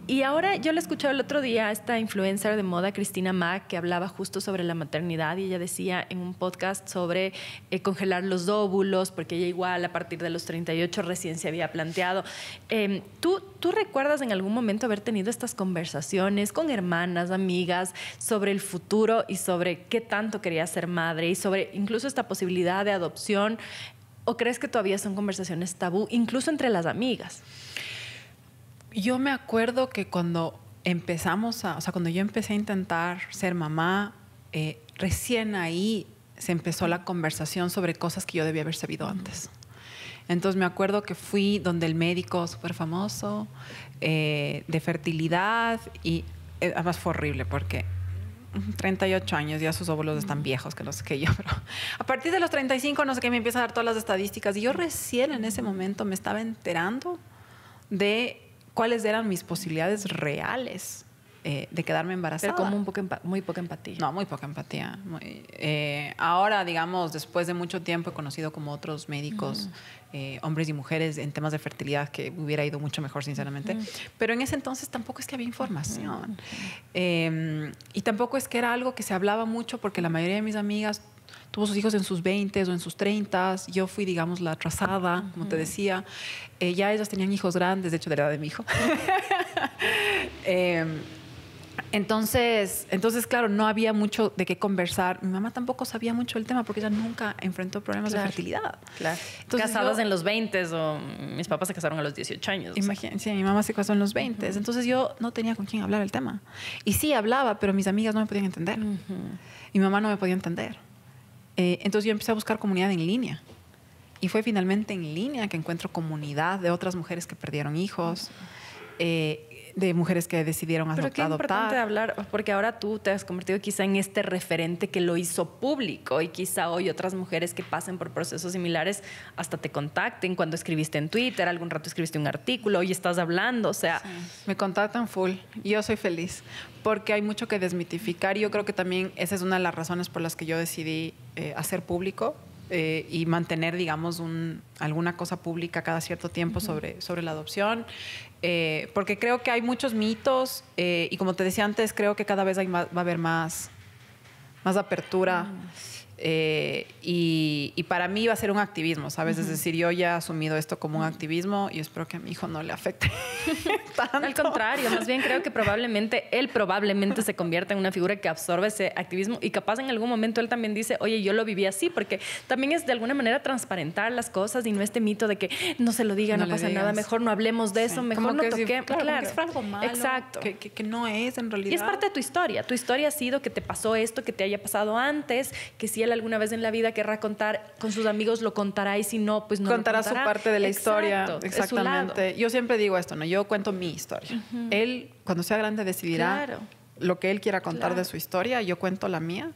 Y ahora yo le escuchaba el otro día a esta influencer de moda, Cristina Mack, que hablaba justo sobre la maternidad, y ella decía en un podcast sobre congelar los óvulos, porque ella igual a partir de los 38 recién se había planteado. ¿Tú recuerdas en algún momento haber tenido estas conversaciones con hermanas, amigas, sobre el futuro y sobre qué tanto querías ser madre y sobre incluso esta posibilidad de adopción? ¿O crees que todavía son conversaciones tabú, incluso entre las amigas? Yo me acuerdo que cuando cuando yo empecé a intentar ser mamá, recién ahí se empezó la conversación sobre cosas que yo debía haber sabido antes. Entonces me acuerdo que fui donde el médico súper famoso de fertilidad y además fue horrible porque 38 años, ya sus óvulos están viejos, que no sé qué yo, pero a partir de los 35 no sé qué me empieza a dar todas las estadísticas y yo recién en ese momento me estaba enterando de cuáles eran mis posibilidades reales de quedarme embarazada. Pero como muy poca empatía. No, muy poca empatía. Ahora, digamos, después de mucho tiempo he conocido como otros médicos, hombres y mujeres en temas de fertilidad que hubiera ido mucho mejor, sinceramente. Pero en ese entonces tampoco es que había información. Y tampoco es que era algo que se hablaba mucho porque la mayoría de mis amigas tuvo sus hijos en sus 20s o en sus 30s. Yo fui, digamos, la atrasada, como te decía. Ya ellas tenían hijos grandes, de hecho, de la edad de mi hijo. Entonces, claro, no había mucho de qué conversar. Mi mamá tampoco sabía mucho del tema porque ella nunca enfrentó problemas de fertilidad. Claro. Entonces, casadas en los 20s o mis papás se casaron a los 18 años. Imagínense, sí, mi mamá se casó en los 20s. Entonces yo no tenía con quién hablar el tema. Y sí hablaba, pero mis amigas no me podían entender. Mi mamá no me podía entender. Entonces yo empecé a buscar comunidad en línea. Y fue finalmente en línea que encuentro comunidad de otras mujeres que perdieron hijos, de mujeres que decidieron adoptar. Pero qué importante hablar, porque ahora tú te has convertido quizá en este referente que lo hizo público y quizá hoy otras mujeres que pasen por procesos similares hasta te contacten cuando escribiste en Twitter, algún rato escribiste un artículo, hoy estás hablando, o sea... Sí. Me contactan full y yo soy feliz porque hay mucho que desmitificar y yo creo que también esa es una de las razones por las que yo decidí hacer público y mantener, digamos, alguna cosa pública cada cierto tiempo sobre la adopción. Porque creo que hay muchos mitos y como te decía antes, creo que cada vez va a haber más apertura y para mí va a ser un activismo, ¿sabes? Es decir, yo ya he asumido esto como un activismo y espero que a mi hijo no le afecte tanto. Al contrario, más bien creo que él probablemente se convierta en una figura que absorbe ese activismo y capaz en algún momento él también dice, oye, yo lo viví así, porque también es de alguna manera transparentar las cosas y no este mito de que no se lo diga, no pasa nada, mejor no hablemos de eso, mejor no toquemos. Claro. Que es algo malo. Exacto. Que no es en realidad. Y es parte de tu historia. Tu historia ha sido que te pasó esto, que te haya pasado antes, que si él alguna vez en la vida querrá contar con sus amigos, lo contará y si no, pues no contará lo contará. Su parte de la historia. Exacto, exactamente. Yo siempre digo esto, ¿no? Yo cuento mi historia. Él, cuando sea grande, decidirá lo que él quiera contar de su historia. Yo cuento la mía.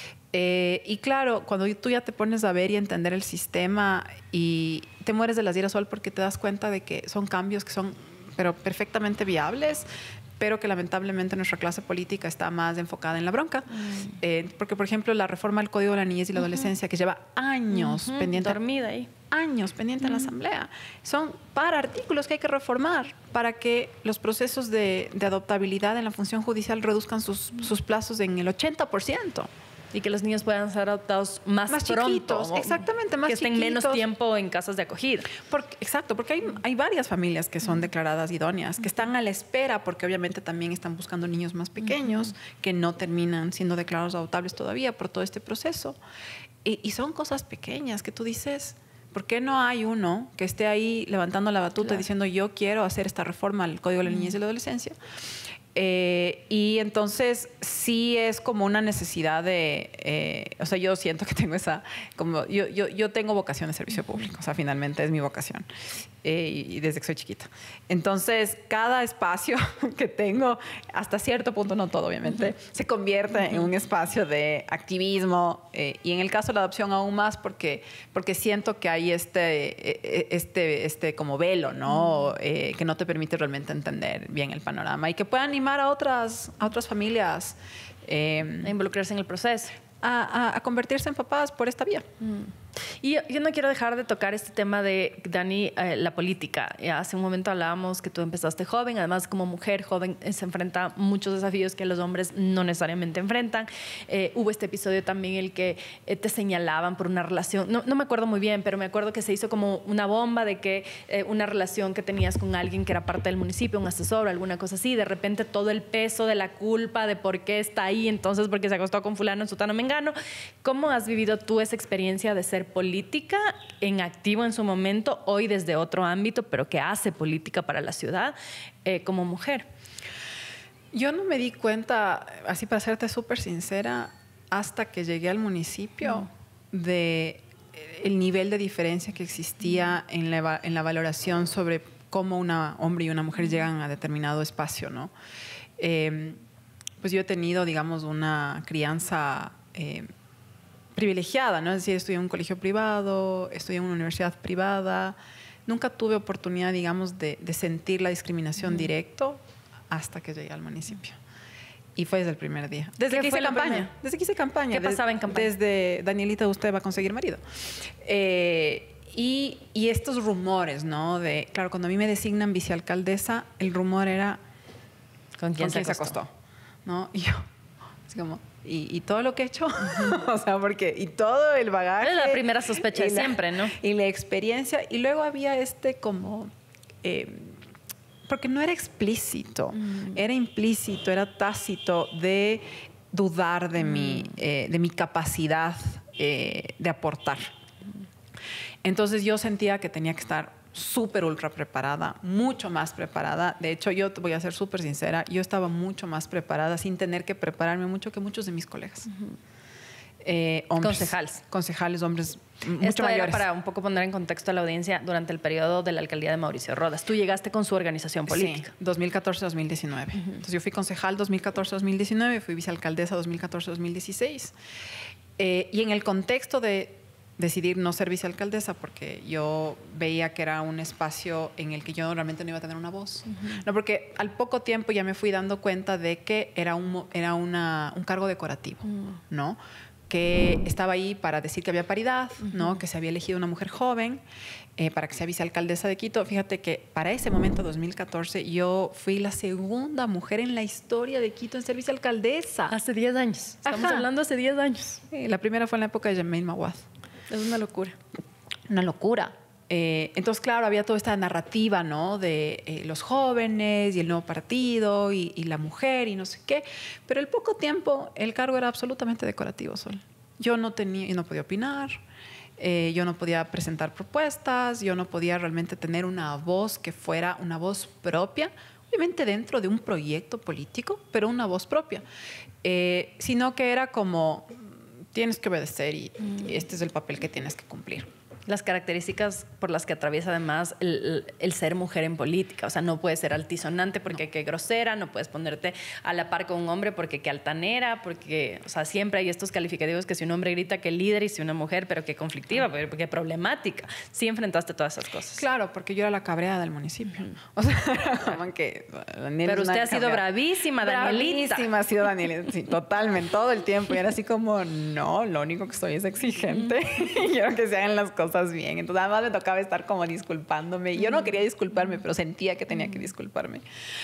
Y claro, cuando tú ya te pones a ver y entender el sistema y te mueres de las girasol porque te das cuenta de que son cambios que son pero perfectamente viables, pero que lamentablemente nuestra clase política está más enfocada en la bronca. Porque, por ejemplo, la reforma del Código de la Niñez y la Adolescencia, que lleva años pendiente. Dormida ahí. Años pendiente en la Asamblea. Son artículos que hay que reformar para que los procesos de adoptabilidad en la función judicial reduzcan sus plazos en el 80%. Y que los niños puedan ser adoptados más pronto. Chiquitos, exactamente, más que estén chiquitos. menos tiempo en casas de acogida. Exacto, porque hay varias familias que son declaradas idóneas, que están a la espera, porque obviamente también están buscando niños más pequeños, que no terminan siendo declarados adoptables todavía por todo este proceso. Y son cosas pequeñas que tú dices, ¿por qué no hay uno que esté ahí levantando la batuta diciendo yo quiero hacer esta reforma al Código de la Niñez y la Adolescencia? Y entonces sí es como una necesidad de, o sea, yo siento que tengo yo tengo vocación de servicio público, o sea, finalmente es mi vocación, y desde que soy chiquita. Entonces, cada espacio que tengo, hasta cierto punto, no todo obviamente, se convierte en un espacio de activismo, y en el caso de la adopción aún más porque siento que hay este como velo, ¿no? Que no te permite realmente entender bien el panorama y que pueda animar a otras familias a involucrarse en el proceso, a convertirse en papás por esta vía. Y yo no quiero dejar de tocar este tema de, Dani, la política. Hace un momento hablábamos que tú empezaste joven, además como mujer joven se enfrenta a muchos desafíos que los hombres no necesariamente enfrentan. Hubo este episodio también en el que te señalaban por una relación, no me acuerdo muy bien, pero me acuerdo que se hizo como una bomba de que una relación que tenías con alguien que era parte del municipio, un asesor o alguna cosa así, de repente todo el peso de la culpa de por qué está ahí, entonces porque se acostó con fulano, sutano, mengano. ¿Cómo has vivido tú esa experiencia de ser política en activo en su momento, hoy desde otro ámbito, pero que hace política para la ciudad como mujer? Yo no me di cuenta, así para serte súper sincera, hasta que llegué al municipio de el nivel de diferencia que existía en la valoración sobre cómo un hombre y una mujer llegan a determinado espacio, ¿no? Pues yo he tenido, digamos, una crianza privilegiada, ¿no? Es decir, estudié en un colegio privado, estudié en una universidad privada. Nunca tuve oportunidad, digamos, de sentir la discriminación directo hasta que llegué al municipio. Y fue desde el primer día. Desde que hice campaña. Desde que hice campaña. ¿Qué pasaba en campaña? Desde, Danielita, usted va a conseguir marido. Y estos rumores, ¿no? Claro, cuando a mí me designan vicealcaldesa, el rumor era ¿con quién se acostó? ¿No? Y yo, así como, ¿y todo lo que he hecho? O sea, porque, y todo el bagaje. Es la primera sospecha de siempre, ¿no? Y la experiencia. Y luego había como... porque no era explícito, era implícito, era tácito de dudar de mi capacidad de aportar. Entonces yo sentía que tenía que estar súper ultra preparada, mucho más preparada. De hecho, yo te voy a ser súper sincera, yo estaba mucho más preparada sin tener que prepararme mucho que muchos de mis colegas. Hombres, concejales, hombres mucho Esto mayores. era para un poco poner en contexto a la audiencia durante el periodo de la alcaldía de Mauricio Rodas. Tú llegaste con su organización política. Sí, 2014-2019. Entonces yo fui concejal 2014-2019, fui vicealcaldesa 2014-2016. Y en el contexto de decidir no ser vicealcaldesa, porque yo veía que era un espacio en el que yo realmente no iba a tener una voz. No, porque al poco tiempo ya me fui dando cuenta de que era un cargo decorativo, ¿no? Que estaba ahí para decir que había paridad, ¿no? Que se había elegido una mujer joven para que sea vicealcaldesa de Quito. Fíjate que para ese momento, 2014, yo fui la segunda mujer en la historia de Quito en ser vicealcaldesa. Hace 10 años. Estamos hablando hace 10 años. La primera fue en la época de Germaine Mawad. Es una locura. Una locura. Entonces, claro, había toda esta narrativa, ¿no? De los jóvenes y el nuevo partido y la mujer y no sé qué. Pero al poco tiempo el cargo era absolutamente decorativo, Sol. Yo no podía opinar, yo no podía presentar propuestas, yo no podía realmente tener una voz que fuera una voz propia, obviamente dentro de un proyecto político, pero una voz propia. Sino que era como, tienes que obedecer y este es el papel que tienes que cumplir. Las características por las que atraviesa además el ser mujer en política. O sea, no puedes ser altisonante porque qué grosera, no puedes ponerte a la par con un hombre porque qué altanera, porque, o sea, siempre hay estos calificativos que si un hombre grita que líder y si una mujer, pero qué conflictiva, pero qué problemática. Sí enfrentaste todas esas cosas. Claro, porque yo era la cabreada del municipio. O sea, como que... Pero usted ha sido bravísima, Danielita. Bravísima ha sido Danielita, sí, totalmente, todo el tiempo. Y era así como, no, lo único que soy es exigente. Y quiero que se hagan las cosas bien. Entonces, además me tocaba estar como disculpándome. Yo no quería disculparme, pero sentía que tenía que disculparme.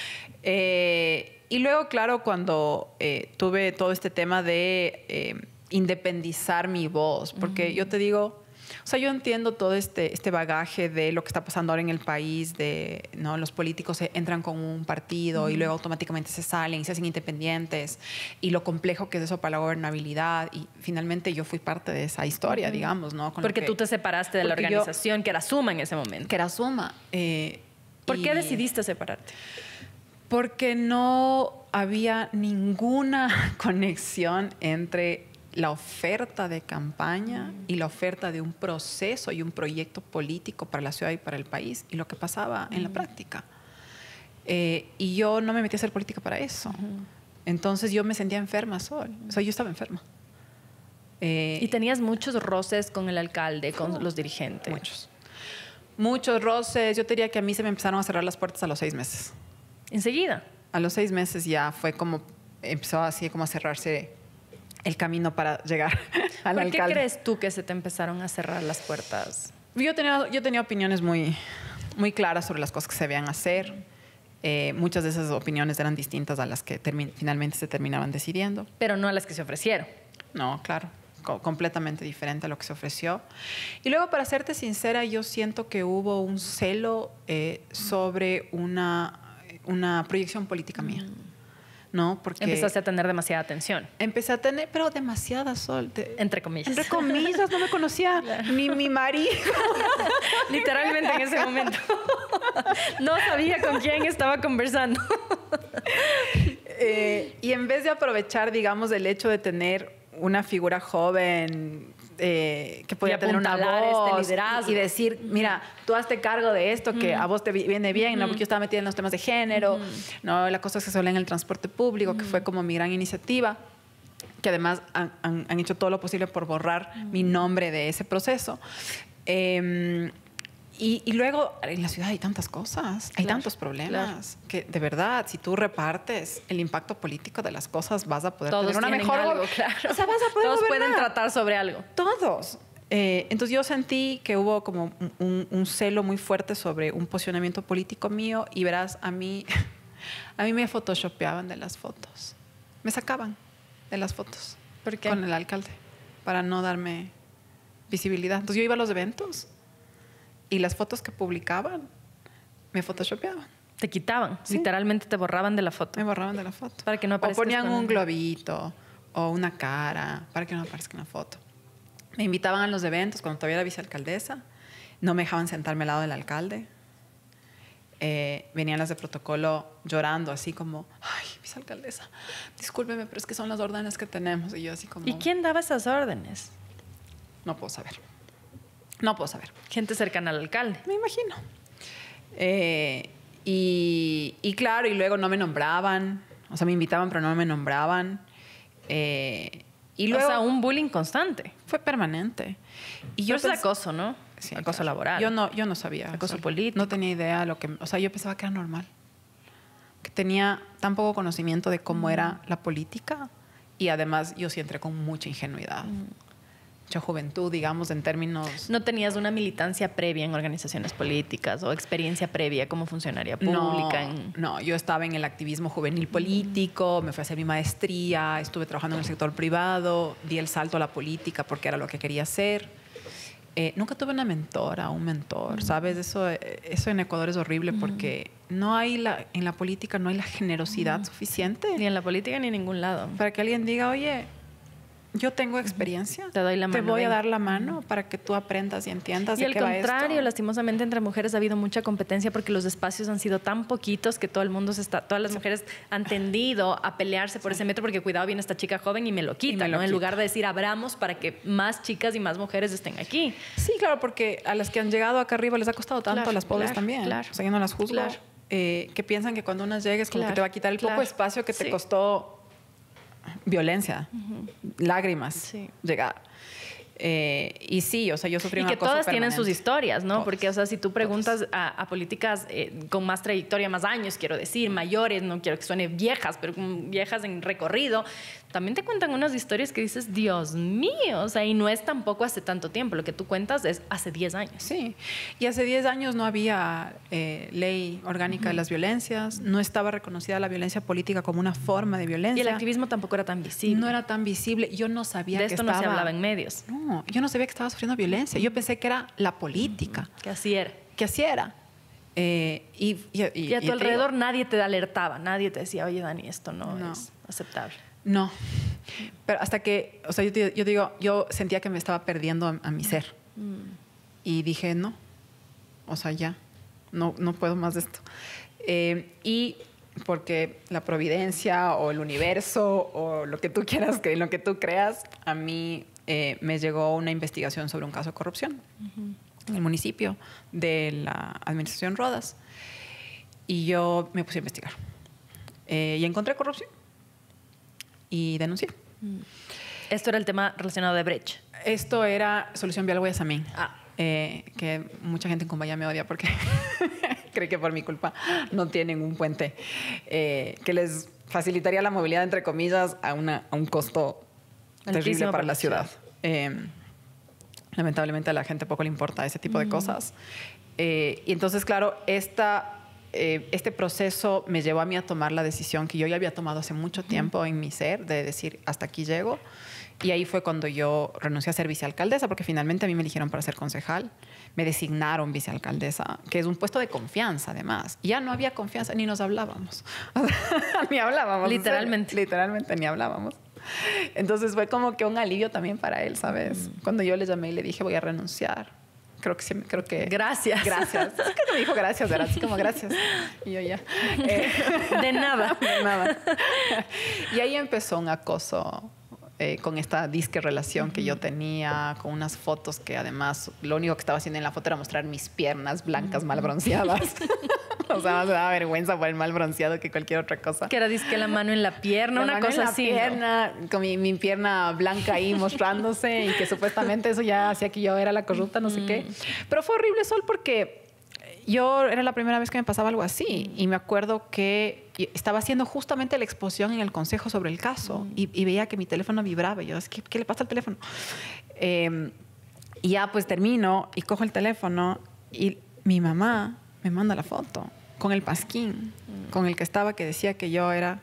Y luego, claro, cuando tuve todo este tema de independizar mi voz, porque yo te digo, o sea, yo entiendo todo este bagaje de lo que está pasando ahora en el país, de, ¿no? Los políticos entran con un partido y luego automáticamente se salen y se hacen independientes y lo complejo que es eso para la gobernabilidad. Y finalmente yo fui parte de esa historia, digamos, ¿no? Porque tú te separaste de la organización que era Suma en ese momento. Que era Suma. ¿Por qué decidiste separarte? Porque no había ninguna conexión entre la oferta de campaña y la oferta de un proceso y un proyecto político para la ciudad y para el país y lo que pasaba en la práctica. Y yo no me metí a hacer política para eso. Entonces yo me sentía enferma, Sol. O sea, yo estaba enferma. ¿Y tenías muchos roces con el alcalde, con los dirigentes? Muchos. Muchos roces. Yo te diría que a mí se me empezaron a cerrar las puertas a los 6 meses. ¿Enseguida? A los 6 meses ya fue como, empezó así como a cerrarse el camino para llegar al alcalde. ¿Por qué crees tú que se te empezaron a cerrar las puertas? Yo tenía opiniones muy, muy claras sobre las cosas que se debían hacer. Muchas de esas opiniones eran distintas a las que finalmente se terminaban decidiendo. Pero no a las que se ofrecieron. No, claro, completamente diferente a lo que se ofreció. Y luego, para serte sincera, yo siento que hubo un celo sobre una proyección política mía. ¿No? Porque empezaste a tener demasiada atención. Empecé a tener, pero demasiada Entre comillas. Entre comillas, no me conocía ni mi marido. Literalmente en ese momento. No sabía con quién estaba conversando. Y en vez de aprovechar, digamos, el hecho de tener una figura joven que podía tener una voz este liderazgo y decir, mira, tú hazte cargo de esto que a vos te viene bien, ¿no? Porque yo estaba metida en los temas de género, ¿no? La cosa es que se habla en el transporte público, que fue como mi gran iniciativa, que además han hecho todo lo posible por borrar mi nombre de ese proceso. Y luego, en la ciudad hay tantas cosas, hay tantos problemas, que de verdad, si tú repartes el impacto político de las cosas, vas a poder tener una mejor... algo, claro. O sea, vas a poder Todos gobernar. pueden tratar sobre algo. Todos. Entonces yo sentí que hubo como un celo muy fuerte sobre un posicionamiento político mío y verás, a mí me photoshopeaban de las fotos. Me sacaban de las fotos. ¿Por qué? Con el alcalde, para no darme visibilidad. Entonces yo iba a los eventos y las fotos que publicaban me photoshopeaban. Te quitaban, Sí. Literalmente te borraban de la foto. Me borraban de la foto. Para que no O aparezcas ponían con un él. globito o una cara para que no aparezca en la foto. Me invitaban a los eventos cuando todavía era vicealcaldesa. No me dejaban sentarme al lado del alcalde. Venían las de protocolo llorando, así como, ay, vicealcaldesa, discúlpeme, pero es que son las órdenes que tenemos. Y yo así como... ¿Y quién daba esas órdenes? No puedo saber. No puedo saber. Gente cercana al alcalde. Me imagino. Y claro, y luego no me nombraban. O sea, me invitaban, pero no me nombraban. Y luego O sea, un bullying constante. fue permanente. Y Pero eso es pens- acoso, ¿no? Sí, acoso claro. laboral. Yo no sabía. Acoso o sea, político. No tenía idea lo que... O sea, yo pensaba que era normal. Que tenía tan poco conocimiento de cómo era la política. Y además yo sí entré con mucha ingenuidad. Mucha juventud, digamos, en términos... ¿No tenías una militancia previa en organizaciones políticas o experiencia previa como funcionaria pública? No, yo estaba en el activismo juvenil político, me fui a hacer mi maestría, estuve trabajando en el sector privado, di el salto a la política porque era lo que quería hacer. Nunca tuve una mentora, un mentor, ¿sabes? Eso en Ecuador es horrible porque no hay en la política no hay la generosidad suficiente Ni en la política ni en ningún lado. para que alguien diga, oye, yo tengo experiencia, Te doy la mano, te voy a ven. dar la mano para que tú aprendas y entiendas Y de al qué va contrario, esto. lastimosamente entre mujeres ha habido mucha competencia porque los espacios han sido tan poquitos que todo el mundo todas las mujeres han tendido a pelearse por ese metro porque cuidado viene esta chica joven y me lo quita, ¿no? En lugar de decir abramos para que más chicas y más mujeres estén aquí. Sí, claro, porque a las que han llegado acá arriba les ha costado tanto, Claro, a las pobres claro, también. claro. O sea, yo no las juzgo. Claro. Que piensan que cuando unas llegues como Claro, que te va a quitar el poco claro. espacio que te Sí. costó violencia, lágrimas, Sí. llegar. Y sí, o sea, yo sufrí Y un que acoso todas tienen sus permanente. historias, ¿no? Todas. Porque, o sea, si tú preguntas a políticas con más trayectoria, más años, quiero decir, mayores, no quiero que suene viejas, pero viejas en recorrido, también te cuentan unas historias que dices, Dios mío, o sea, y no es tampoco hace tanto tiempo, lo que tú cuentas es hace 10 años. Sí, y hace 10 años no había ley orgánica de las violencias, no estaba reconocida la violencia política como una forma de Y violencia. el activismo tampoco era tan visible. no era tan visible, yo no sabía De que esto no se estaba... hablaba en medios. No, yo no sabía que estaba sufriendo violencia, yo pensé que era la política. Que así era. Que así era. Y Y a te tu digo, alrededor nadie te alertaba, nadie te decía, oye, Dani, esto no No. es aceptable. no. Pero hasta que, o sea, yo digo, yo sentía que me estaba perdiendo a mi ser. Y dije, no. O sea, ya. No puedo más de esto. Y porque la providencia o el universo o lo que tú quieras, en lo que tú creas, a mí me llegó una investigación sobre un caso de corrupción en el municipio de la administración Rodas. Y yo me puse a investigar. Y encontré corrupción. Y denuncié. Esto era el tema relacionado de Brecht. Esto era Solución Vial Guayasamín. Ah. Que mucha gente en Cumbaya me odia porque cree que por mi culpa no tienen un puente que les facilitaría la movilidad, entre comillas, a un costo terrible para la ciudad. Lamentablemente a la gente poco le importa ese tipo de cosas. Y entonces, claro, este proceso me llevó a mí a tomar la decisión que yo ya había tomado hace mucho tiempo en mi ser, de decir, hasta aquí llego. Y ahí fue cuando yo renuncié a ser vicealcaldesa, porque finalmente a mí me eligieron para ser concejal. Me designaron vicealcaldesa, que es un puesto de confianza, además. Y ya no había confianza, ni nos hablábamos. Ni hablábamos. Literalmente. Literalmente, ni hablábamos. Entonces fue como que un alivio también para él, ¿sabes? Cuando yo le llamé y le dije, voy a renunciar. Creo que gracias. Gracias. Es que no me dijo gracias, era así como gracias. Y yo ya. De nada. De nada. Y ahí empezó un acoso con esta disque relación que yo tenía, con unas fotos que además lo único que estaba haciendo en la foto era mostrar mis piernas blancas mal bronceadas. O sea, más me daba vergüenza por el mal bronceado que cualquier otra cosa. Que era disque la mano en la pierna, una cosa así. Pierna, ¿no? Con mi pierna blanca ahí mostrándose y que supuestamente eso ya hacía que yo era la corrupta, no sé qué. Pero fue horrible, Sol, porque yo era la primera vez que me pasaba algo así y me acuerdo que estaba haciendo justamente la exposición en el consejo sobre el caso y veía que mi teléfono vibraba y yo, ¿qué le pasa al teléfono? Y ya pues termino y cojo el teléfono y mi mamá me manda la foto con el pasquín con el que estaba, que decía que yo era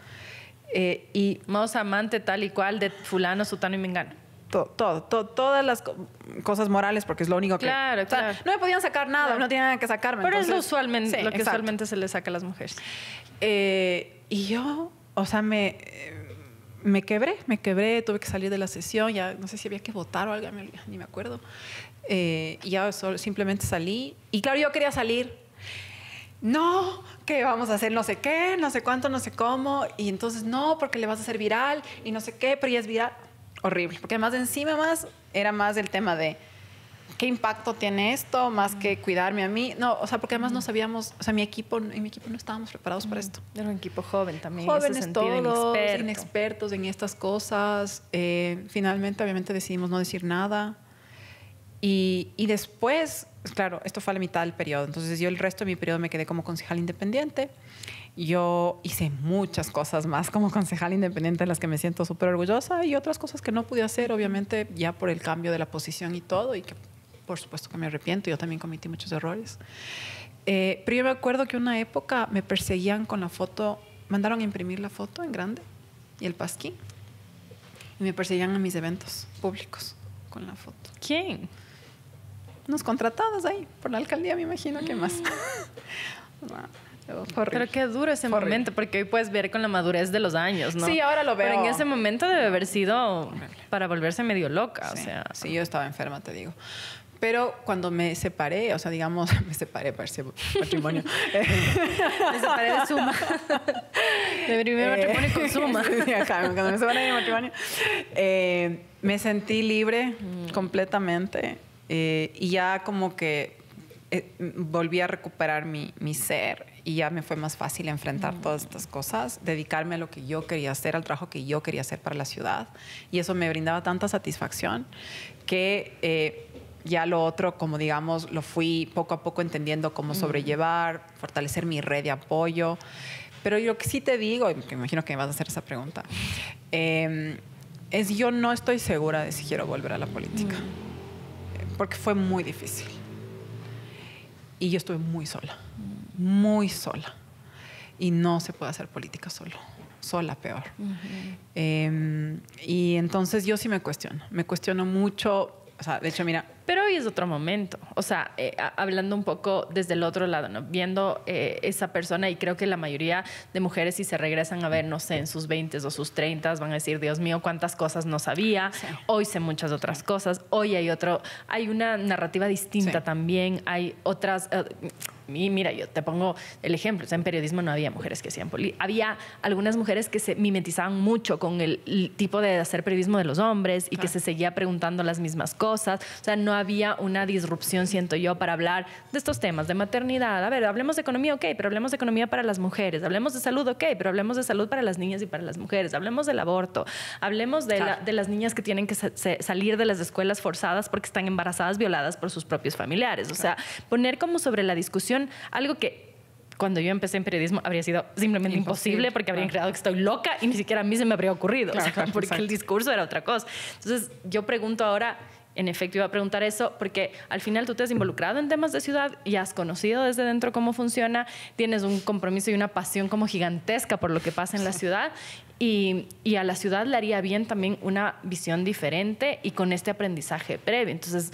y Modos amante tal y cual de fulano, sutano y mengano. Todas las cosas morales, porque es lo único que... Claro, o sea, no me podían sacar nada, no tenían nada que sacarme. Pero entonces, es lo que exacto. usualmente se le saca a las mujeres. Y yo, o sea, me quebré, tuve que salir de la sesión, ya no sé si había que votar o algo, ni me acuerdo. Y ya simplemente salí. Y claro, yo quería salir. No, que vamos a hacer no sé qué, no sé cuánto, no sé cómo. Y entonces no, porque le vas a hacer viral y no sé qué, pero ya es viral. Horrible, porque además encima era más el tema de qué impacto tiene esto, más que cuidarme a mí. No, o sea, porque además no sabíamos, o sea, en mi equipo no estábamos preparados para esto. Era un equipo joven también. Jóvenes en ese sentido, todos, inexpertos en estas cosas. Finalmente, obviamente, decidimos no decir nada. Y después, claro, esto fue a la mitad del periodo. Entonces, yo el resto de mi periodo me quedé como concejal independiente. Yo hice muchas cosas más como concejal independiente de las que me siento súper orgullosa y otras cosas que no pude hacer, obviamente, ya por el cambio de la posición y todo, y que por supuesto que me arrepiento. Yo también cometí muchos errores. Pero yo me acuerdo que una época me perseguían con la foto, mandaron a imprimir la foto en grande y el pasquín, y me perseguían a mis eventos públicos con la foto. ¿Quién? Unos contratados ahí por la alcaldía, me imagino. ¿Qué más? Pero qué duro ese momento, porque hoy puedes ver con la madurez de los años, ¿no? Sí, ahora lo veo. Pero en ese momento debe haber sido para volverse medio loca, sí, o sea. Sí, yo estaba enferma, te digo. Pero cuando me separé, o sea, digamos, me separé para ese matrimonio. Me separé de Suma. De primer matrimonio con Suma. Sí, acá, cuando me separé de mi matrimonio, me sentí libre completamente. Y ya como que volví a recuperar mi ser y ya me fue más fácil enfrentar todas estas cosas, dedicarme a lo que yo quería hacer, al trabajo que yo quería hacer para la ciudad. Y eso me brindaba tanta satisfacción que ya lo otro, como digamos, lo fui poco a poco entendiendo cómo sobrellevar, fortalecer mi red de apoyo. Pero lo que sí te digo, y me imagino que me vas a hacer esa pregunta, es yo no estoy segura de si quiero volver a la política. Porque fue muy difícil. Y yo estuve muy sola. Y no se puede hacer política sola peor. Y entonces yo sí me cuestiono mucho. O sea, de hecho, mira... Pero hoy es otro momento. O sea, hablando un poco desde el otro lado, ¿no? Viendo esa persona, y creo que la mayoría de mujeres, si se regresan a ver, no sé, en sus 20s o sus 30s, van a decir, Dios mío, cuántas cosas no sabía. Sí. Hoy sé muchas otras cosas. Hoy hay una narrativa distinta también. Hay otras... mira, yo te pongo el ejemplo. O sea, en periodismo no había mujeres que hacían política. Había algunas mujeres que se mimetizaban mucho con el tipo de hacer periodismo de los hombres y que se seguía preguntando las mismas cosas. O sea, no había una disrupción, siento yo, para hablar de estos temas de maternidad. A ver, hablemos de economía, ok, pero hablemos de economía para las mujeres. Hablemos de salud, ok, pero hablemos de salud para las niñas y para las mujeres. Hablemos del aborto. Hablemos de las niñas que tienen que salir de las escuelas forzadas porque están embarazadas, violadas por sus propios familiares. O sea, poner como sobre la discusión algo que cuando yo empecé en periodismo habría sido simplemente imposible porque habrían creado que estoy loca y ni siquiera a mí se me habría ocurrido, claro, o sea, claro, porque exacto. el discurso era otra cosa. Entonces, yo pregunto ahora, en efecto, iba a preguntar eso porque al final tú te has involucrado en temas de ciudad y has conocido desde dentro cómo funciona, tienes un compromiso y una pasión como gigantesca por lo que pasa en la ciudad y a la ciudad le haría bien también una visión diferente y con este aprendizaje previo. Entonces,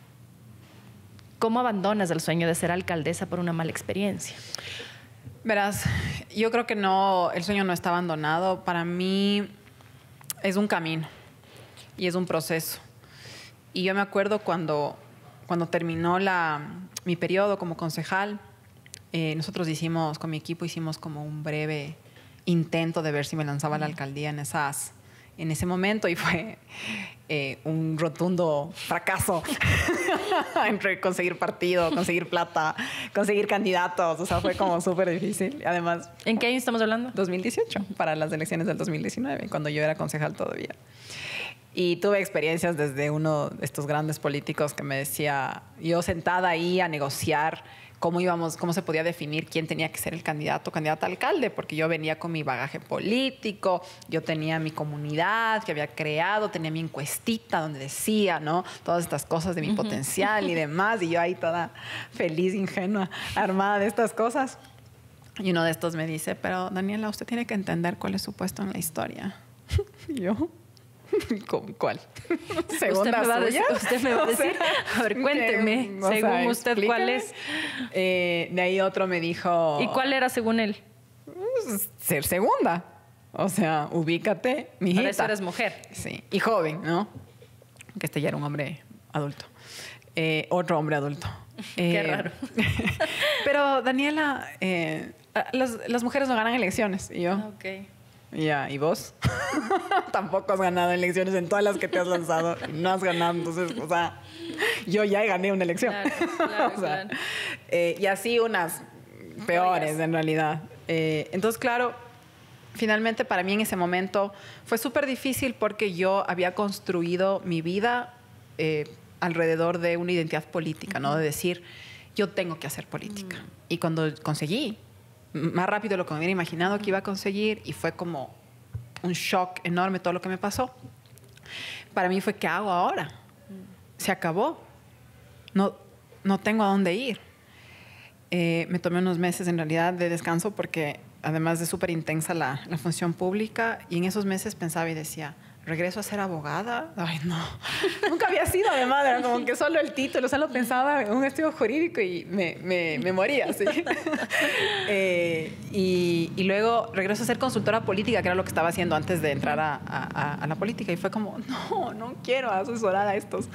¿cómo abandonas el sueño de ser alcaldesa por una mala experiencia? Verás, yo creo que no, el sueño no está abandonado. Para mí es un camino y es un proceso. Y yo me acuerdo cuando terminó mi periodo como concejal, nosotros con mi equipo hicimos como un breve intento de ver si me lanzaba a la alcaldía en ese momento y fue un rotundo fracaso entre conseguir partido, conseguir plata, conseguir candidatos. O sea, fue como súper difícil. Además, ¿En qué año estamos hablando? 2018, para las elecciones del 2019, cuando yo era concejal todavía. Y tuve experiencias desde uno de estos grandes políticos que me decía, yo sentada ahí a negociar cómo se podía definir quién tenía que ser el candidata a alcalde, porque yo venía con mi bagaje político, yo tenía mi comunidad que había creado, tenía mi encuestita donde decía, ¿no? Todas estas cosas de mi potencial y demás, y yo ahí toda feliz, ingenua, armada de estas cosas. Y uno de estos me dice, pero Daniela, usted tiene que entender cuál es su puesto en la historia. Y yo... ¿Cuál? ¿Segunda suya? Usted me va a decir, a ver, cuénteme, según usted, ¿cuál es? De ahí otro me dijo... ¿Y cuál era según él? Ser segunda. O sea, ubícate, mijita. Por eso eres mujer. Sí, y joven, ¿no? Que este ya era un hombre adulto. Otro hombre adulto. Qué raro. Pero, Daniela, las mujeres no ganan elecciones. Y yo... Ok. Ya, ¿y vos? Tampoco has ganado elecciones en todas las que te has lanzado. No has ganado, entonces, o sea, yo ya gané una elección. Claro, o sea, claro. Y así unas peores, en realidad. Entonces, claro, finalmente para mí en ese momento fue súper difícil porque yo había construido mi vida alrededor de una identidad política, ¿no? De decir, yo tengo que hacer política. Y cuando conseguí más rápido de lo que me hubiera imaginado que iba a conseguir y fue como un shock enorme todo lo que me pasó. Para mí fue, ¿qué hago ahora? Se acabó. No tengo a dónde ir. Me tomé unos meses en realidad de descanso porque además de súper intensa la función pública y en esos meses pensaba y decía, ¿regreso a ser abogada? Ay, no. Nunca había sido, además. Era como que solo el título, solo pensaba en un estudio jurídico y me moría, ¿sí? Y luego regreso a ser consultora política, que era lo que estaba haciendo antes de entrar a la política. Y fue como, no quiero asesorar a estos.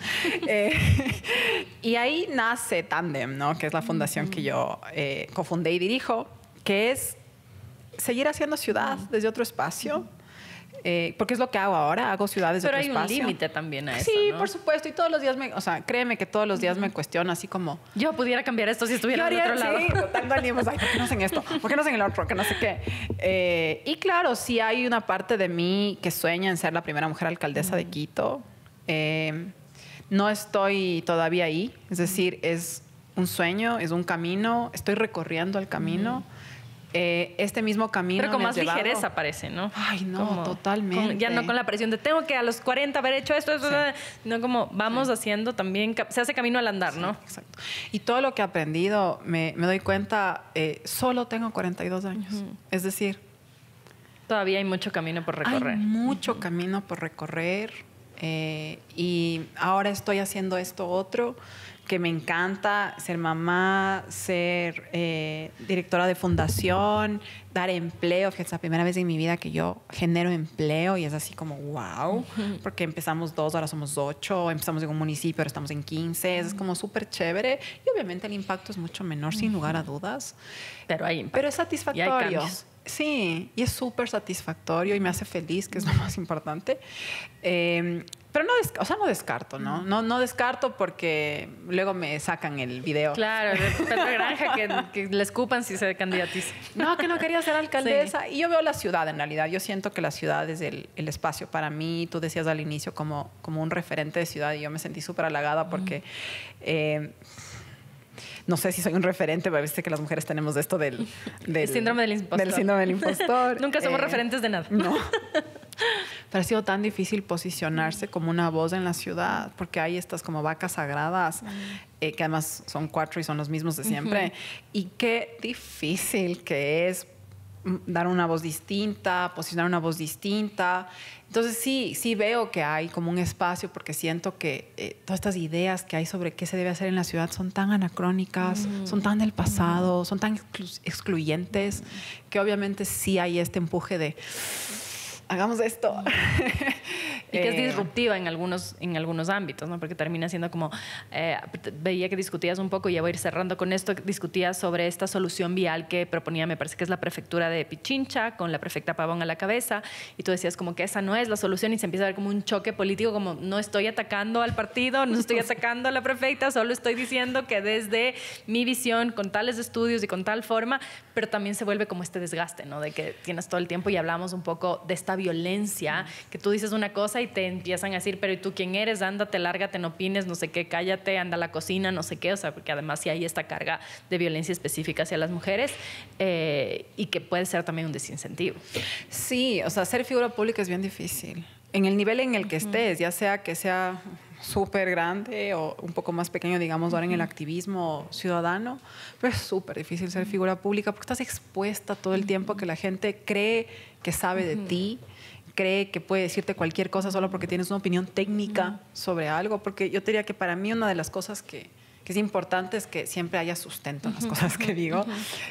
Y ahí nace Tandem, ¿no? Que es la fundación que yo cofundé y dirijo, que es seguir haciendo ciudad desde otro espacio. Porque es lo que hago ahora, hago ciudades de otro espacio. Pero hay un límite también a eso, Sí, ¿no? por supuesto, y todos los días créeme que todos los días me cuestiono así como... Yo pudiera cambiar esto si estuviera del otro lado. Sí, tanto ánimos, ay, ¿por qué no hacen esto? ¿Por qué no hacen el otro? Que no sé qué. Y claro, sí hay una parte de mí que sueña en ser la primera mujer alcaldesa de Quito. No estoy todavía ahí, es decir, es un sueño, es un camino, estoy recorriendo el camino. Este mismo camino. Pero con más llevado... ligereza parece, ¿no? Ay, no, totalmente. Ya no con la presión de tengo que a los 40 haber hecho esto, sí. No, como vamos haciendo también, se hace camino al andar, ¿no? Exacto. Y todo lo que he aprendido, me doy cuenta, solo tengo 42 años. Es decir, todavía hay mucho camino por recorrer. Hay mucho camino por recorrer. Y ahora estoy haciendo esto otro que me encanta, ser mamá, ser directora de fundación, dar empleo, que es la primera vez en mi vida que yo genero empleo y es así como wow, porque empezamos 2, ahora somos 8, empezamos en un municipio, ahora estamos en 15, es como súper chévere y obviamente el impacto es mucho menor sin lugar a dudas. Pero hay impacto. Pero es satisfactorio. Y hay cambios. Sí, y es súper satisfactorio y me hace feliz, que es lo más importante. Pero no descarto, ¿no? No descarto porque luego me sacan el video. Claro, de Pedro Granja que le escupan si se candidatiza. No, que no quería ser alcaldesa. Sí. Y yo veo la ciudad en realidad. Yo siento que la ciudad es el espacio para mí. Tú decías al inicio como un referente de ciudad y yo me sentí súper halagada porque... no sé si soy un referente, pero viste que las mujeres tenemos esto del síndrome del impostor. Del síndrome del impostor. Nunca somos referentes de nada. No. Pero ha sido tan difícil posicionarse como una voz en la ciudad, porque hay estas como vacas sagradas, que además son 4 y son los mismos de siempre. Y qué difícil que es dar una voz distinta, posicionar una voz distinta. Entonces sí veo que hay como un espacio, porque siento que todas estas ideas que hay sobre qué se debe hacer en la ciudad son tan anacrónicas, son tan del pasado, son tan excluyentes, que obviamente sí hay este empuje de hagamos esto. Y que es disruptiva en algunos ámbitos, ¿no? Porque termina siendo como, veía que discutías un poco, y ya voy a ir cerrando con esto, discutías sobre esta solución vial que proponía, me parece que es la prefectura de Pichincha, con la prefecta Pavón a la cabeza, y tú decías como que esa no es la solución, y se empieza a ver como un choque político, como no estoy atacando al partido, no estoy atacando a la prefecta, solo estoy diciendo que desde mi visión, con tales estudios y con tal forma, pero también se vuelve como este desgaste, ¿no? De que tienes todo el tiempo, y hablamos un poco de esta violencia, que tú dices una cosa y te empiezan a decir, pero ¿y tú quién eres? Ándate, lárgate, no opines, no sé qué, cállate, anda a la cocina, no sé qué. O sea, porque además sí hay esta carga de violencia específica hacia las mujeres, y que puede ser también un desincentivo. Sí, o sea, ser figura pública es bien difícil. En el nivel en el que estés, ya sea que sea súper grande o un poco más pequeño, digamos, ahora en el activismo ciudadano, pero es súper difícil ser figura pública porque estás expuesta todo el tiempo a que la gente cree que sabe de ti, cree que puede decirte cualquier cosa solo porque tienes una opinión técnica sobre algo. Porque yo te diría que para mí una de las cosas que es importante es que siempre haya sustento en las cosas que digo.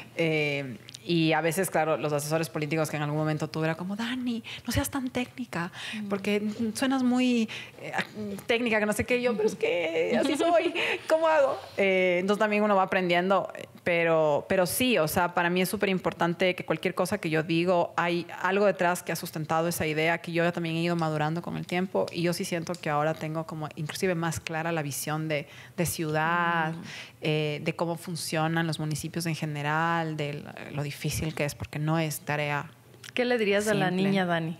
Y a veces, claro, los asesores políticos que en algún momento tú era como, Dani, no seas tan técnica, porque suenas muy técnica, que no sé qué. Yo, pero es que así soy, ¿cómo hago? Entonces también uno va aprendiendo, pero sí, o sea, para mí es súper importante que cualquier cosa que yo digo, hay algo detrás que ha sustentado esa idea, que yo también he ido madurando con el tiempo, y yo sí siento que ahora tengo como inclusive más clara la visión de ciudad, de cómo funcionan los municipios en general, de lo difícil que es, porque no es tarea. ¿Qué le dirías simple a la niña Dani?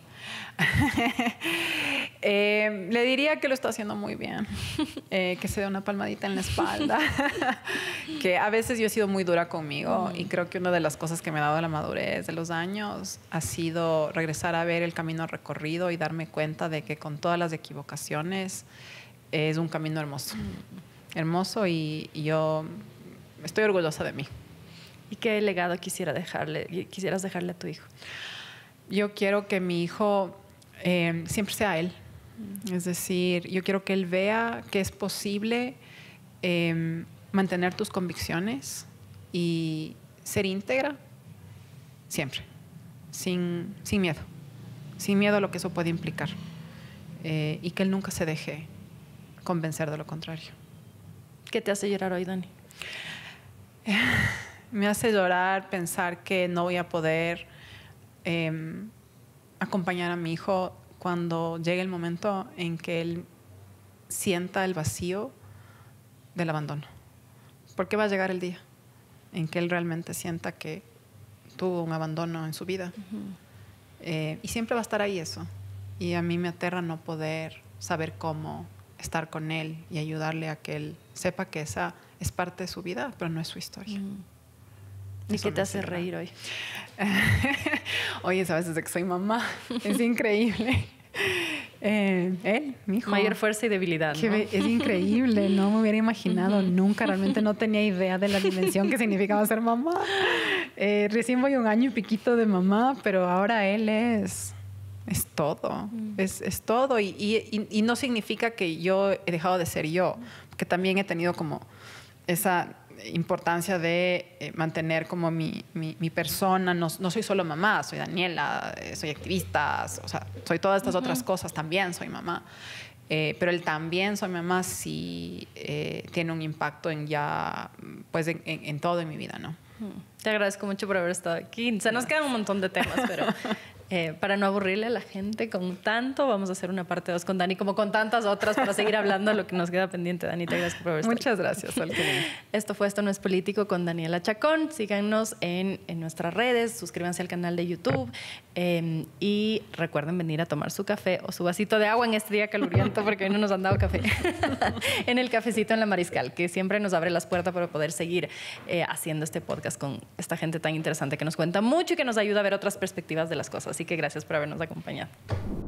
Le diría que lo está haciendo muy bien, que se dé una palmadita en la espalda, que a veces yo he sido muy dura conmigo, y creo que una de las cosas que me ha dado la madurez de los años ha sido regresar a ver el camino recorrido y darme cuenta de que con todas las equivocaciones es un camino hermoso. Hermoso, y yo estoy orgullosa de mí. ¿Y qué legado quisieras dejarle a tu hijo? Yo quiero que mi hijo siempre sea él. Es decir, yo quiero que él vea que es posible mantener tus convicciones y ser íntegra siempre, sin miedo. Sin miedo a lo que eso puede implicar. Y que él nunca se deje convencer de lo contrario. ¿Qué te hace llorar hoy, Dani? Me hace llorar pensar que no voy a poder acompañar a mi hijo cuando llegue el momento en que él sienta el vacío del abandono. Porque va a llegar el día en que él realmente sienta que tuvo un abandono en su vida. Y siempre va a estar ahí eso. Y a mí me aterra no poder saber cómo estar con él y ayudarle a que él sepa que esa es parte de su vida, pero no es su historia. ¿Y qué te hace reír hoy? Oye, sabes, desde que soy mamá, es increíble. Él, mi hijo. Mayor fuerza y debilidad, ¿no? Es increíble, no me hubiera imaginado nunca, realmente no tenía idea de la dimensión que significaba ser mamá. Recién voy 1 año y piquito de mamá, pero ahora él es todo, es todo, y no significa que yo he dejado de ser yo, porque también he tenido como esa importancia de mantener como mi persona. No soy solo mamá, soy Daniela, soy activista, o sea, soy todas estas otras cosas, también soy mamá. Pero el también soy mamá sí tiene un impacto en ya, pues en todo en mi vida, ¿no? Te agradezco mucho por haber estado aquí. Se nos quedan un montón de temas, pero Para no aburrirle a la gente con tanto, vamos a hacer una parte 2 con Dani, como con tantas otras, para seguir hablando de lo que nos queda pendiente. Danita, gracias por haber estado. Muchas gracias, Sol. Esto fue Esto no es político con Daniela Chacón. Síganos en nuestras redes, suscríbanse al canal de YouTube y recuerden venir a tomar su café o su vasito de agua en este día caluriento, porque hoy no nos han dado café, en el cafecito en La Mariscal, que siempre nos abre las puertas para poder seguir haciendo este podcast con esta gente tan interesante que nos cuenta mucho y que nos ayuda a ver otras perspectivas de las cosas. Así que gracias por habernos acompañado.